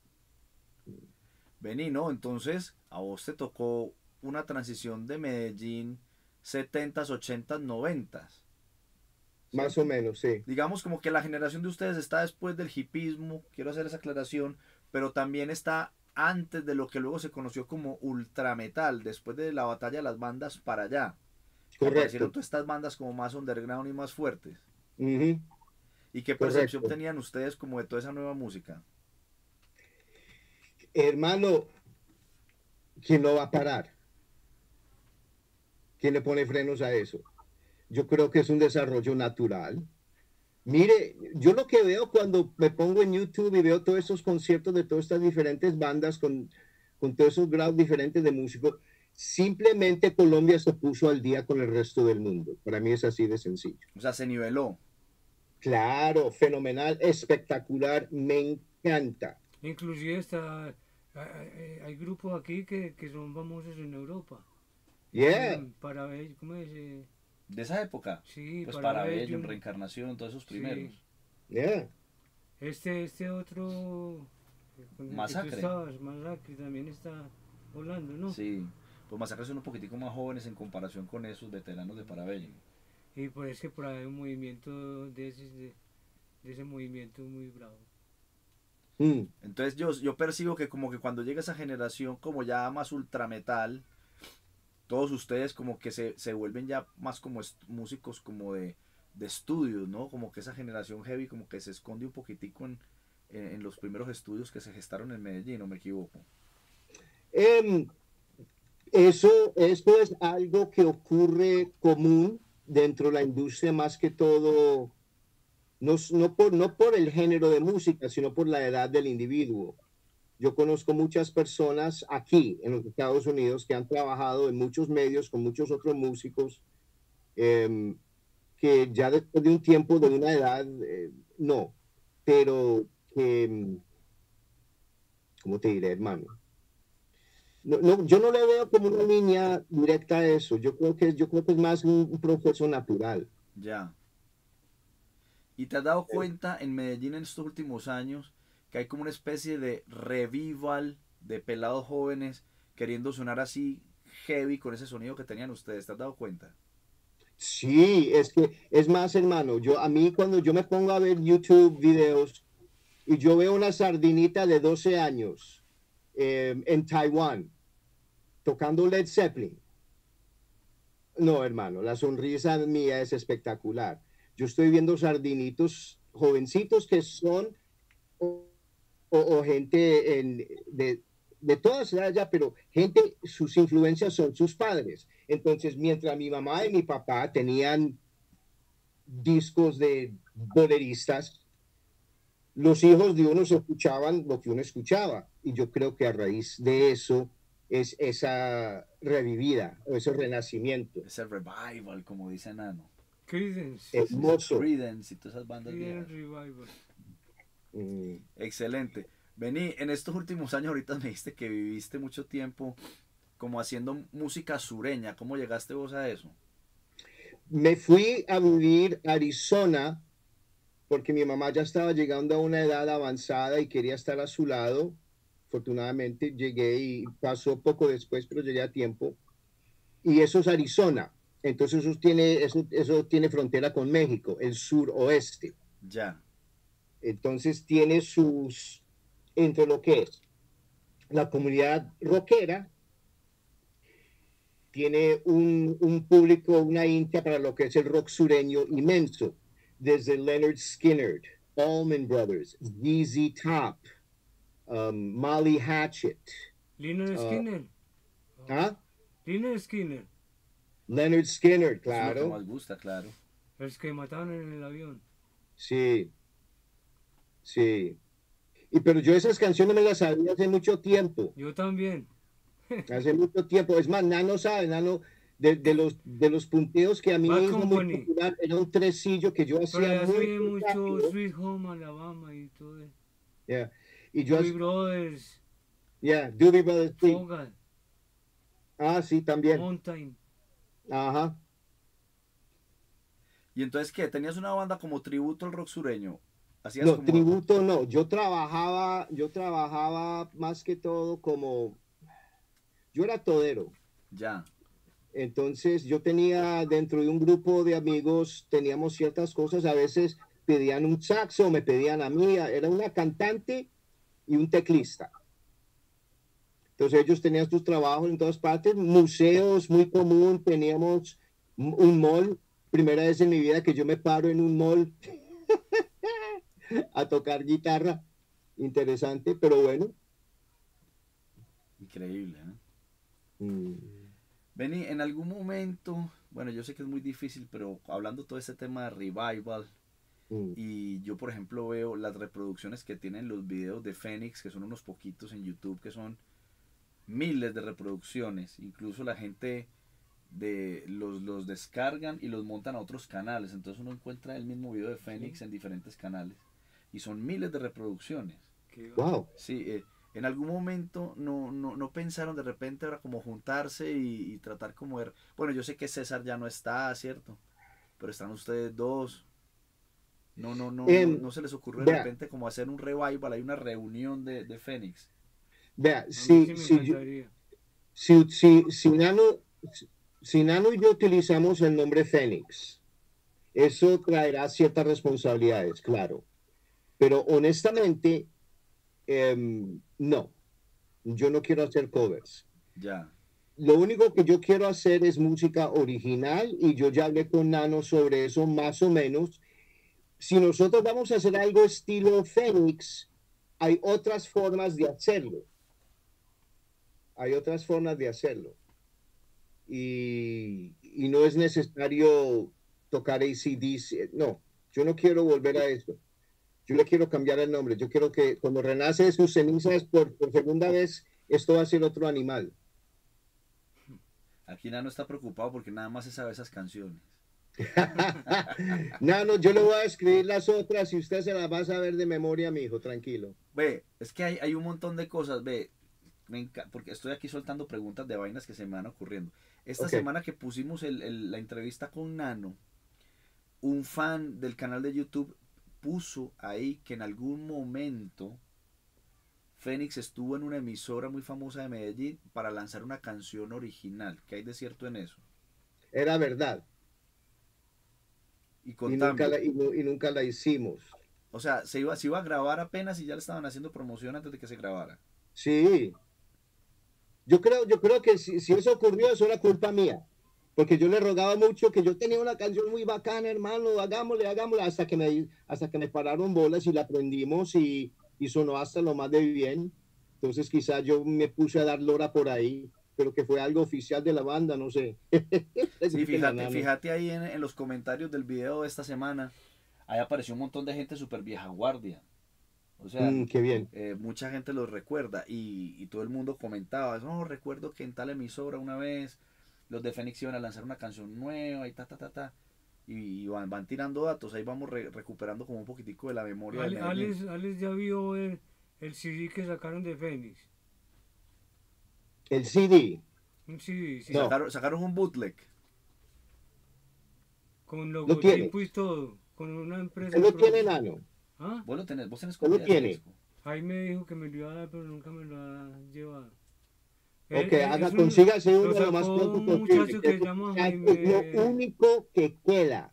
Vení, ¿no? Entonces, a vos te tocó una transición de Medellín setentas, ochentas, noventas. Más o menos, sí. Digamos como que la generación de ustedes está después del hipismo, quiero hacer esa aclaración, pero también está antes de lo que luego se conoció como ultrametal, después de la batalla de las bandas para allá. Correcto. Aparecieron todas estas bandas como más underground y más fuertes. Uh-huh. ¿Y qué percepción Correcto. tenían ustedes como de toda esa nueva música? Hermano, ¿quién no va a parar? ¿Quién le pone frenos a eso? Yo creo que es un desarrollo natural. Mire, yo lo que veo cuando me pongo en YouTube y veo todos esos conciertos de todas estas diferentes bandas con, con todos esos grados diferentes de músicos, simplemente Colombia se puso al día con el resto del mundo. Para mí es así de sencillo. O sea, se niveló. Claro, fenomenal, espectacular, me encanta. Inclusive está, hay, hay grupos aquí que, que son famosos en Europa. Yeah. Eh, Para ver, ¿cómo es? Eh, De esa época. Sí, Pues para Parabellum, Bellum. Reencarnación, todos esos Sí. primeros. Yeah. Este, este otro, eh, con el que tú Masacre. estabas, Masacre, también está volando, ¿no? Sí. Pues Masacre son un poquitico más jóvenes en comparación con esos veteranos de Parabellum. Y por eso que por ahí hay un movimiento de ese, de, de ese movimiento muy bravo. Mm. Entonces yo, yo percibo que como que cuando llega esa generación como ya más ultrametal, todos ustedes como que se, se vuelven ya más como est- músicos como de, de estudios, ¿no? Como que esa generación heavy como que se esconde un poquitico en, en, en los primeros estudios que se gestaron en Medellín, ¿no me equivoco? Em, eso, esto es algo que ocurre común dentro de la industria más que todo, no, s- no por, no por el género de música, sino por la edad del individuo. Yo conozco muchas personas aquí en los Estados Unidos que han trabajado en muchos medios con muchos otros músicos, em, que ya después de un tiempo, de una edad, eh, no, pero que, em, ¿cómo te diré, hermano? No, no, yo no le veo como una línea directa a eso. Yo creo que, yo creo que es más un, un proceso natural. Ya. ¿Y te has dado cuenta en Medellín en estos últimos años que hay como una especie de revival de pelados jóvenes queriendo sonar así heavy con ese sonido que tenían ustedes? ¿Te has dado cuenta? Sí, es que es más, hermano. Yo a mí cuando yo me pongo a ver YouTube videos y yo veo una sardinita de doce años eh, en Taiwán tocando Led Zeppelin. No, hermano, la sonrisa mía es espectacular. Yo estoy viendo sardinitos jovencitos que son o, o- o gente en- de, de todas edades ya, pero gente, sus influencias son sus padres. Entonces, mientras mi mamá y mi papá tenían discos de boleristas, los hijos de unos escuchaban lo que uno escuchaba. Y yo creo que a raíz de eso es esa revivida o ese renacimiento. Ese revival, como dice Nano. Creedence. Hermoso. Creedence y todas esas bandas viejas. Creedence Revival. Mm. Excelente. Vení, en estos últimos años ahorita me dijiste que viviste mucho tiempo como haciendo música sureña. ¿Cómo llegaste vos a eso? Me fui a vivir a Arizona porque mi mamá ya estaba llegando a una edad avanzada y quería estar a su lado. Afortunadamente llegué y pasó poco después, pero llegué a tiempo. Y eso es Arizona. Entonces eso tiene, eso, eso tiene frontera con México, el suroeste. Ya. Entonces tiene sus, entre lo que es la comunidad rockera, tiene un, un público, una hincha para lo que es el rock sureño inmenso, desde Leonard Skinner, Allman Brothers, Z Z Top, um, Molly Hatchet, Lynyrd Ah, Skinner. ¿ah? Lynyrd Skinner. Leonard Skinner, Eso es lo que claro, más gusta, claro. Los que mataron en el avión. sí, sí. Y pero yo esas canciones me las sabía hace mucho tiempo. Yo también. Hace mucho tiempo. Es más, Nano sabe, Nano, de, de los, de los punteos que a mí Bad me hizo muy Company. popular, era un tresillo que yo Pero hacía allá se muy, oye muy mucho rápido. Sweet Home Alabama y todo eso. Yeah. Y yo, Doobie Brothers, yeah, Doobie Brothers, sí. Fogal, Ah, sí, también. Mountain. Ajá. ¿Y entonces qué? ¿Tenías una banda como tributo al rock sureño? Hacías No, como... tributo no. Yo trabajaba, yo trabajaba más que todo como, yo era todero. Ya. Entonces yo tenía dentro de un grupo de amigos, teníamos ciertas cosas, a veces pedían un saxo, me pedían a mí, era una cantante y un teclista. Entonces ellos tenían sus trabajos en todas partes, museos, muy común, teníamos un mall, primera vez en mi vida que yo me paro en un mall a tocar guitarra, interesante, pero bueno. Increíble, ¿eh? Mm. Benny, en algún momento, bueno, yo sé que es muy difícil, pero hablando todo este tema de revival, Mm. y yo por ejemplo veo las reproducciones que tienen los videos de Phoenix, que son unos poquitos en YouTube, que son miles de reproducciones, incluso la gente de los, los descargan y los montan a otros canales, entonces uno encuentra el mismo video de Phoenix Sí. en diferentes canales, y son miles de reproducciones. Qué Wow. Sí, eh, en algún momento no, no, no pensaron de repente ahora como juntarse y, y tratar como ver, bueno, yo sé que César ya no está, ¿cierto? Pero están ustedes dos. No, no, no, no, Em, no se les ocurrió de vea, repente como hacer un revival, hay una reunión de, de Fénix. vea, A mí sí si, me si, yo- encantaría. si, si, si Nano, si Nano y yo utilizamos el nombre Fénix, eso traerá ciertas responsabilidades, claro. Pero honestamente, em, no, yo no quiero hacer covers. Ya, Lo único que yo quiero hacer es música original y yo ya hablé con Nano sobre eso más o menos. Si nosotros vamos a hacer algo estilo Fénix, hay otras formas de hacerlo. Hay otras formas de hacerlo. Y, y no es necesario tocar A C D C. No, yo no quiero volver a eso. Yo le quiero cambiar el nombre. Yo quiero que cuando renace de sus cenizas por, por segunda vez, esto va a ser otro animal. aquí Nano está preocupado porque nada más se sabe esas canciones. No, no, yo le voy a escribir las otras y usted se las va a saber de memoria, mi hijo, tranquilo. Ve, es que hay, hay un montón de cosas, ve, me enca- porque estoy aquí soltando preguntas de vainas que se me van ocurriendo. Esta Ok. semana que pusimos el- el- la entrevista con Nano, un fan del canal de YouTube puso ahí que en algún momento Fénix estuvo en una emisora muy famosa de Medellín para lanzar una canción original. ¿Qué hay de cierto en eso? Era verdad. Y Y contame, nunca la, y nu- y nunca la hicimos. o sea, se iba, se iba a grabar apenas y ya le estaban haciendo promoción antes de que se grabara. Sí. Yo creo, yo creo que si, si eso ocurrió, eso era culpa mía. Porque yo le rogaba mucho que yo tenía una canción muy bacana, hermano, hagámosle, hagámosle, hasta que me, hasta que me pararon bolas y la aprendimos y, y sonó hasta lo más de bien. Entonces quizás yo me puse a dar lora por ahí, pero que fue algo oficial de la banda, no sé. Sí, Pregúntele a fíjate, Nano. fíjate ahí en, en los comentarios del video de esta semana, ahí apareció un montón de gente súper vieja guardia. O sea, Mm, qué bien. eh, mucha gente los recuerda y, y todo el mundo comentaba, no, recuerdo que en tal emisora una vez los de Fénix iban a lanzar una canción nueva y ta, ta, ta, ta. Y, y van, van tirando datos, ahí vamos re- recuperando como un poquitico de la memoria de Ale- Medellín. Alex, Alex ya vio el, el C D que sacaron de Fénix. El C D. Un C D, sí. No. Sacaron, sacaron un bootleg. Con Lo logotipo tiene. y todo. Con una empresa. Él lo de tiene, producción. Nano. ¿Ah? Vos lo tenés, vos tenés ¿Cómo copia de ese tiene? disco. Ahí me dijo que me lo iba a dar, pero nunca me lo ha llevado. Ok, Él- él haga, es un- consígase uno lo lo más sacó pronto un posible. muchacho que se llama Es Jaime. lo único que queda.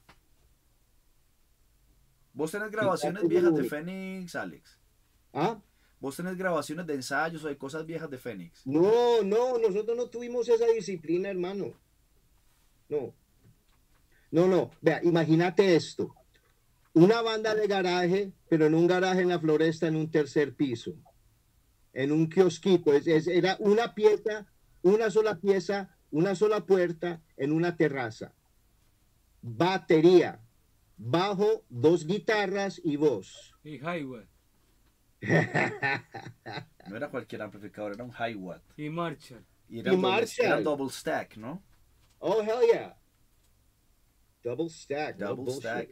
Vos tenés grabaciones es lo viejas de único. Fénix, Alex. ¿Ah? Vos tenés grabaciones de ensayos o de cosas viejas de Fénix. No, no, nosotros no tuvimos esa disciplina, hermano. No. No, no. Vea, imagínate esto. Una banda de garaje, pero en un garaje en la Floresta, en un tercer piso. En un kiosquito. Es- es- era una pieza, una sola pieza, una sola puerta en una terraza. Batería, bajo, dos guitarras y voz. Y Highway. No era cualquier amplificador, era un high watt. Y Marshall. Y era, Y doble, Marshall. era double stack, ¿no? Oh, hell yeah. Double stack. no Double bullshit. stack.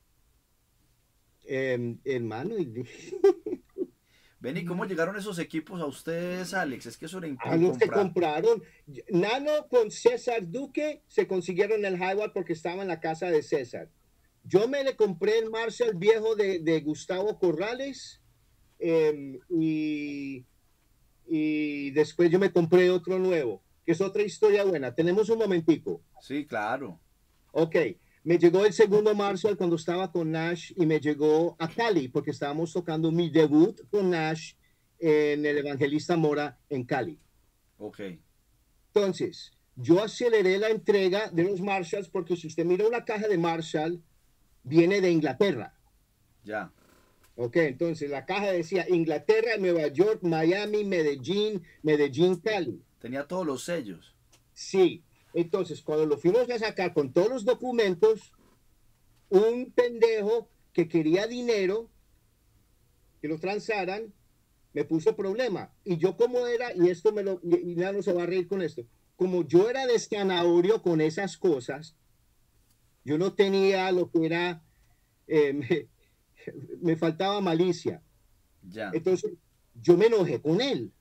Em, hermano, y- Ven, ¿y cómo llegaron esos equipos a ustedes, Alex? Es que eso era ah, no se comprar. compraron. Nano con César Duque se consiguieron el Highway porque estaba en la casa de César. Yo me le compré el Marshall viejo de, de Gustavo Corrales em, y, y después yo me compré otro nuevo, que es otra historia buena. Tenemos un momentico. Sí, claro. Ok, me llegó el segundo Marshall cuando estaba con Nash y me llegó a Cali porque estábamos tocando mi debut con Nash en el Evangelista Mora en Cali. Ok. Entonces, yo aceleré la entrega de los Marshalls porque si usted mira una caja de Marshall, viene de Inglaterra. Ya. Ok, entonces la caja decía Inglaterra, Nueva York, Miami, Medellín, Medellín, Cali. Tenía todos los sellos. Sí, entonces cuando lo fuimos a sacar con todos los documentos, un pendejo que quería dinero, que lo transaran, me puso problema. Y yo como era, y esto me lo, y Nano se va a reír con esto, como yo era de zanahorio con esas cosas, yo no tenía lo que era, eh, me, me faltaba malicia. Ya. Entonces yo me enojé con él.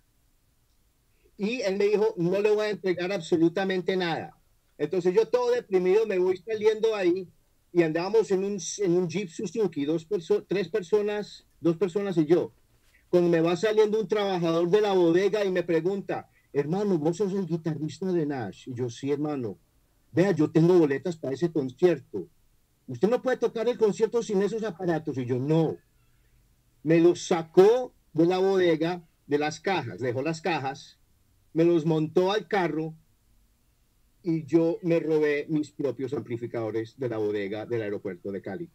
Y él me dijo, no le voy a entregar absolutamente nada. Entonces yo todo deprimido me voy saliendo ahí y andábamos en un, en un Jeep Suzuki, dos perso tres personas, dos personas y yo. Cuando me va saliendo un trabajador de la bodega y me pregunta, hermano, vos sos el guitarrista de Nash. Y yo, sí, hermano. Vea, yo tengo boletas para ese concierto. Usted no puede tocar el concierto sin esos aparatos. Y yo, no. Me los sacó de la bodega, de las cajas, dejó las cajas, me los montó al carro y yo me robé mis propios amplificadores de la bodega del aeropuerto de Cali.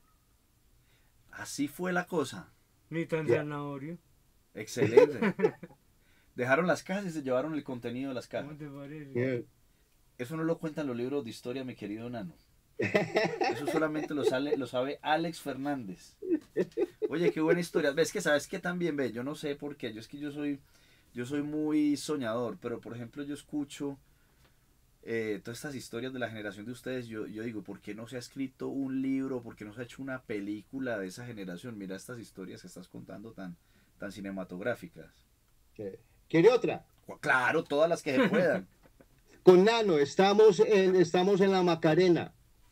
Así fue la cosa. Ni tan Ya. zanahorio. Excelente. Dejaron las cajas y se llevaron el contenido de las ¿Cómo cajas. te parece? Yeah. Eso no lo cuentan los libros de historia, mi querido Nano. Eso solamente lo, sale, lo sabe Alex Fernández. Oye, qué buena historia. Ves que sabes que también ve, yo no sé por qué, yo es que yo soy, yo soy muy soñador, pero por ejemplo yo escucho eh, todas estas historias de la generación de ustedes, yo, yo digo, ¿por qué no se ha escrito un libro? ¿Por qué no se ha hecho una película de esa generación? Mira estas historias que estás contando tan, tan cinematográficas. ¿Quiere otra? Claro, todas las que se puedan. Con Nano estamos en, estamos en la Macarena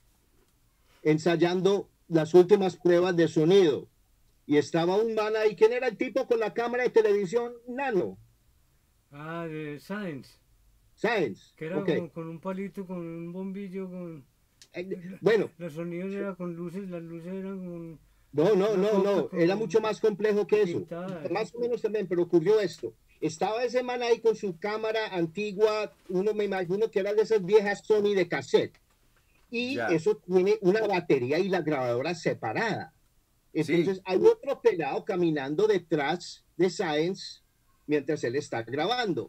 ensayando las últimas pruebas de sonido y estaba un man ahí. ¿Quién era el tipo con la cámara de televisión? Nano. Ah, de Science. Science. Que era Okay. con, con un palito, con un bombillo, con... Eh, Bueno, Los sonidos eran con luces, las luces eran con... no, no, una no, cosa no. como Era mucho más complejo que eso. pintada. Más o menos también, pero ocurrió esto. Estaba ese man ahí con su cámara antigua, uno me imagino que era de esas viejas Sony de cassette. Y Ya. eso tiene una batería y la grabadora separada. Entonces Sí. hay otro pelado caminando detrás de Science mientras él está grabando.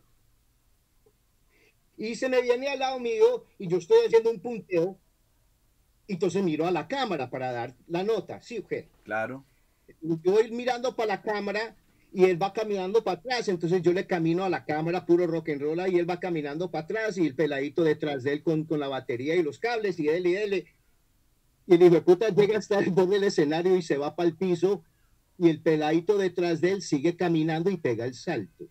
Y se me viene al lado mío y yo estoy haciendo un punteo. Y entonces miro a la cámara para dar la nota. Sí, mujer. Claro. Yo voy mirando para la cámara y él va caminando para atrás, entonces yo le camino a la cámara puro rock and roll y él va caminando para atrás y el peladito detrás de él con, con la batería y los cables y él y él y el hijo de puta llega hasta el borde del escenario y se va para el piso y el peladito detrás de él sigue caminando y pega el salto.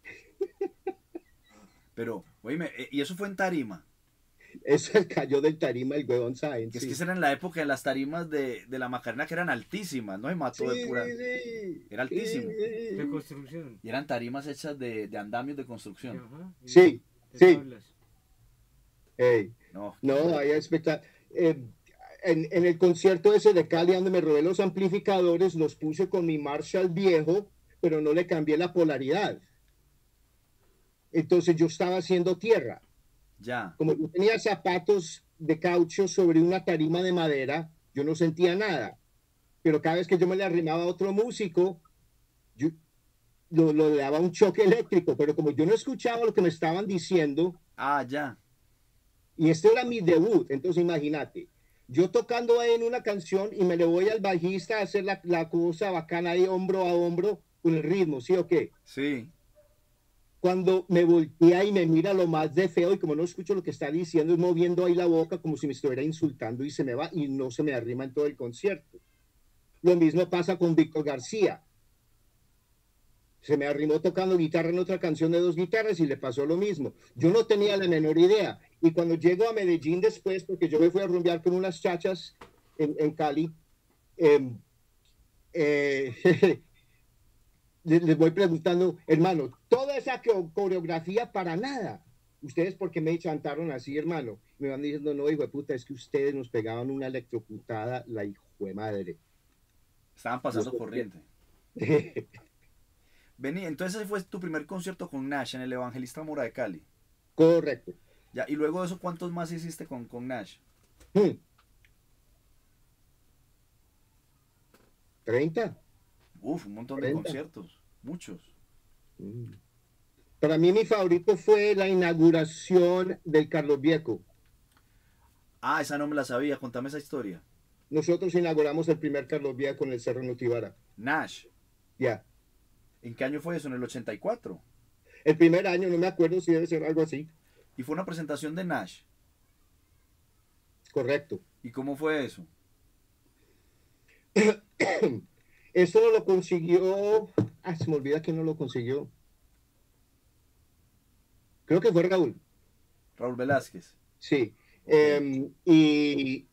Pero, oíme, eh, y eso fue en tarima. Eso cayó del tarima el huevón Sáenz. Que es Sí. que esa era en la época de las tarimas de, de la Macarena que eran altísimas, ¿no? Se mató Sí, de pura... sí, Era altísimo. sí, De construcción. Y eran tarimas hechas de, de andamios de construcción. Ajá, y sí, de sí. tablas. Ey. No, No, hay espectacular. Eh, en, en el concierto ese de Cali, donde me robé los amplificadores, los puse con mi Marshall viejo, pero no le cambié la polaridad. Entonces yo estaba haciendo tierra. ya. Como yo tenía zapatos de caucho sobre una tarima de madera, yo no sentía nada. Pero cada vez que yo me le arrimaba a otro músico, yo lo, lo le daba un choque eléctrico. Pero como yo no escuchaba lo que me estaban diciendo, Ah, ya. y este era mi debut, entonces imagínate, yo tocando ahí en una canción y me le voy al bajista a hacer la, la cosa bacana ahí hombro a hombro con el ritmo, ¿sí o qué? Sí. Cuando me voltea y me mira lo más de feo y como no escucho lo que está diciendo, es moviendo ahí la boca como si me estuviera insultando y se me va y no se me arrima en todo el concierto. Lo mismo pasa con Víctor García. Se me arrimó tocando guitarra en otra canción de dos guitarras y le pasó lo mismo. Yo no tenía la menor idea. Y cuando llego a Medellín después, porque yo me fui a rumbear con unas chachas en, en Cali, eh, eh, les, les voy preguntando, hermano, toda esa coreografía para nada. ¿Ustedes por qué me chantaron así, hermano? Me van diciendo, no, hijo de puta, es que ustedes nos pegaban una electrocutada, la hijo de madre. Estaban pasando Yo- corriente. Vení, entonces ese fue tu primer concierto con Nash en el Evangelista Mora de Cali. Correcto. Ya, y luego de eso, ¿cuántos más hiciste con, con Nash? Hmm. ¿treinta? Uf, un montón de cuarenta. conciertos. Muchos. Mm. Para mí mi favorito fue la inauguración del Carlos Viejo. Ah, esa no me la sabía, contame esa historia. Nosotros inauguramos el primer Carlos Viejo en el Cerro Nutibara. Nash. Ya. ¿En qué año fue eso? ¿En el ochenta y cuatro? El primer año, no me acuerdo si debe ser algo así. Y fue una presentación de Nash. Correcto. ¿Y cómo fue eso? Eso no lo consiguió. Ah, se me olvida quién no lo consiguió. Creo que fue Raúl. Raúl Velázquez. Sí. Ok. Eh, y,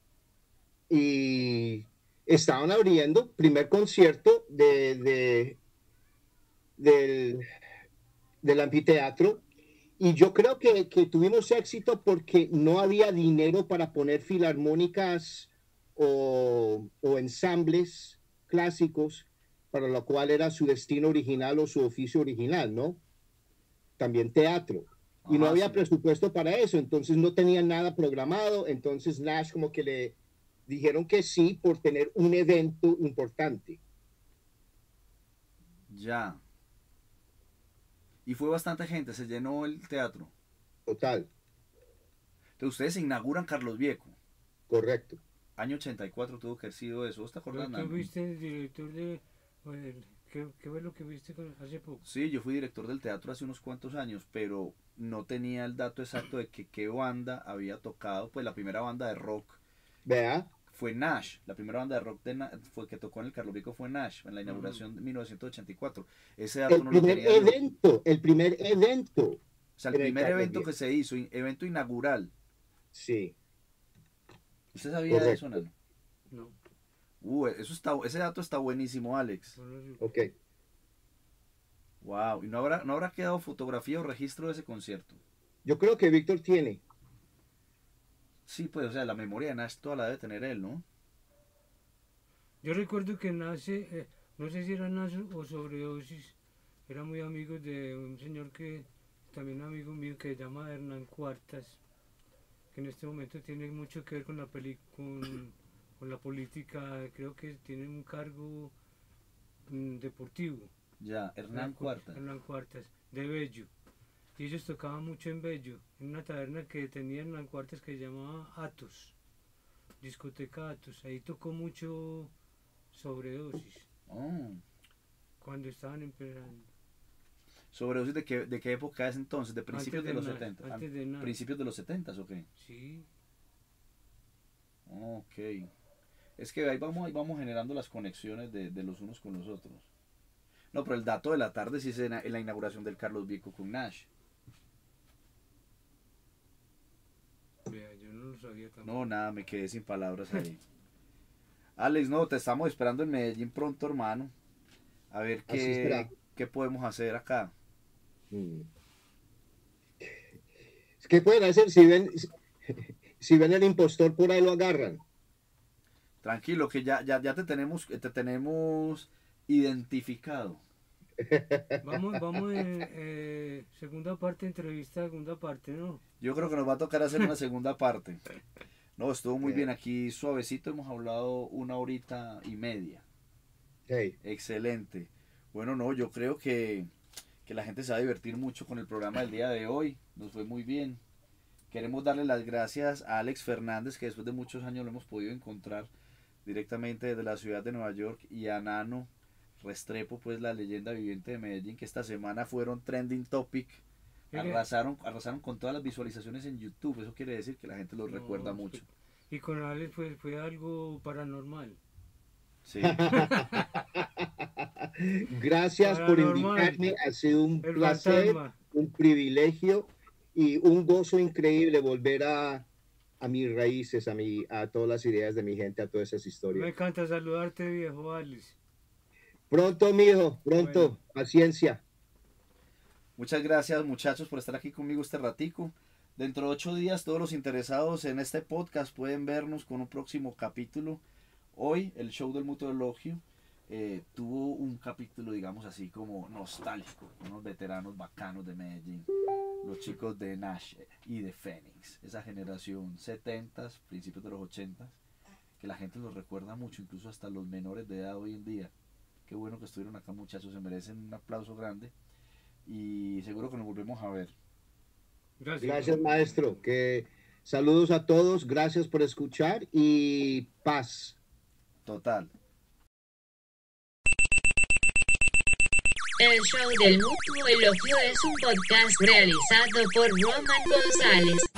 y estaban abriendo primer concierto de, de- del, del anfiteatro. Y yo creo que, que tuvimos éxito porque no había dinero para poner filarmónicas o, o ensambles clásicos, para lo cual era su destino original o su oficio original, ¿no? También teatro. Y no Ajá, había sí. presupuesto para eso, entonces no tenían nada programado, entonces Nash como que le dijeron que sí por tener un evento importante. Ya. Y fue bastante gente, se llenó el teatro. Total, Entonces ustedes inauguran Carlos Viejo. correcto. Año ochenta y cuatro tuvo que haber sido eso. ¿Vos te acordás, ¿Tú Nano? viste el director de... o el- ¿Qué, qué fue lo que viste con- hace poco? Sí, yo fui director del teatro hace unos cuantos años, pero no tenía el dato exacto de que qué banda había tocado. Pues la primera banda de rock Vea, fue Nash. La primera banda de rock de Na- fue que tocó en el Carlos Viejo fue Nash, en la inauguración de mil novecientos ochenta y cuatro. Ese dato el no lo primer tenía yo. evento, el primer evento. O sea, el en el primer Carlos evento Viejo. que se hizo, in- evento inaugural. Sí, ¿Usted sabía de eso, correcto. Nano? No, Uh, eso está, ese dato está buenísimo, Alex. no lo sé. Ok. Wow. ¿Y no habrá, no habrá quedado fotografía o registro de ese concierto? Yo creo que Víctor tiene. Sí, pues, o sea, la memoria de Nash toda la debe tener él, ¿no? Yo recuerdo que nace, eh, no sé si era Nash o sobredosis, era muy amigo de un señor que, también amigo mío, que se llama Hernán Cuartas, que en este momento tiene mucho que ver con la peli, con, con la política, creo que tiene un cargo mm, deportivo. Ya, Hernán Cu- Cuarta. Hernán Cuartas, de Bello. Y ellos tocaban mucho en Bello, en una taberna que tenía Hernán Cuartas que se llamaba Atos, discoteca Atos. Ahí tocó mucho sobredosis, Oh. cuando estaban empezando. ¿Sobredosis de qué, de qué época es entonces? ¿De principios Antes de, de los Nash, setenta? antes Ah, de Nash. ¿Principios de los setenta o qué? Sí, Ok. Es que ahí vamos, ahí vamos generando las conexiones de, de los unos con los otros. No, pero el dato de la tarde sí es en, en la inauguración del Carlos Viejo con Nash. vea, yo no lo sabía tampoco. No, nada, me quedé sin palabras ahí. Alex, no, te estamos esperando en Medellín pronto, hermano. A ver Así qué, será. qué podemos hacer acá. Mm. ¿Qué pueden hacer si ven, si ven el impostor por ahí lo agarran? Tranquilo, que ya, ya, ya te tenemos, te tenemos identificado. Vamos, vamos en eh, segunda parte, entrevista, segunda parte, ¿no? Yo creo que nos va a tocar hacer una segunda parte. No, estuvo muy bien aquí, suavecito, hemos hablado una horita y media. Hey, Excelente. Bueno, no, yo creo que, que la gente se va a divertir mucho con el programa del día de hoy. Nos fue muy bien. Queremos darle las gracias a Alex Fernández, que después de muchos años lo hemos podido encontrar directamente desde la ciudad de Nueva York, y a Nano Restrepo, pues la leyenda viviente de Medellín, que esta semana fueron trending topic. Arrasaron, arrasaron con todas las visualizaciones en YouTube. Eso quiere decir que la gente los No, recuerda mucho. Y con Alex fue, fue algo paranormal. Sí. gracias por Paranormal. invitarme, ha sido un El placer, fantasma. un privilegio y un gozo increíble volver a, a mis raíces, a, mi, a todas las ideas de mi gente, a todas esas Me historias. encanta saludarte, viejo Alex. Pronto, mijo, pronto, Bueno. paciencia. Muchas gracias, muchachos, por estar aquí conmigo este ratico. Dentro de ocho días, todos los interesados en este podcast pueden vernos con un próximo capítulo. Hoy, el show del Mutuo Elogio eh, tuvo un capítulo, digamos así, como nostálgico, con unos veteranos bacanos de Medellín, los chicos de Nash y de Fénix, esa generación setentas, principios de los ochentas, que la gente los recuerda mucho, incluso hasta los menores de edad hoy en día. Qué bueno que estuvieron acá, muchachos, se merecen un aplauso grande. y seguro que nos volvemos a ver. Gracias. Gracias, maestro. Que saludos a todos, gracias por escuchar y paz. Total. El show del mutuo elogio es un podcast realizado por Roman González.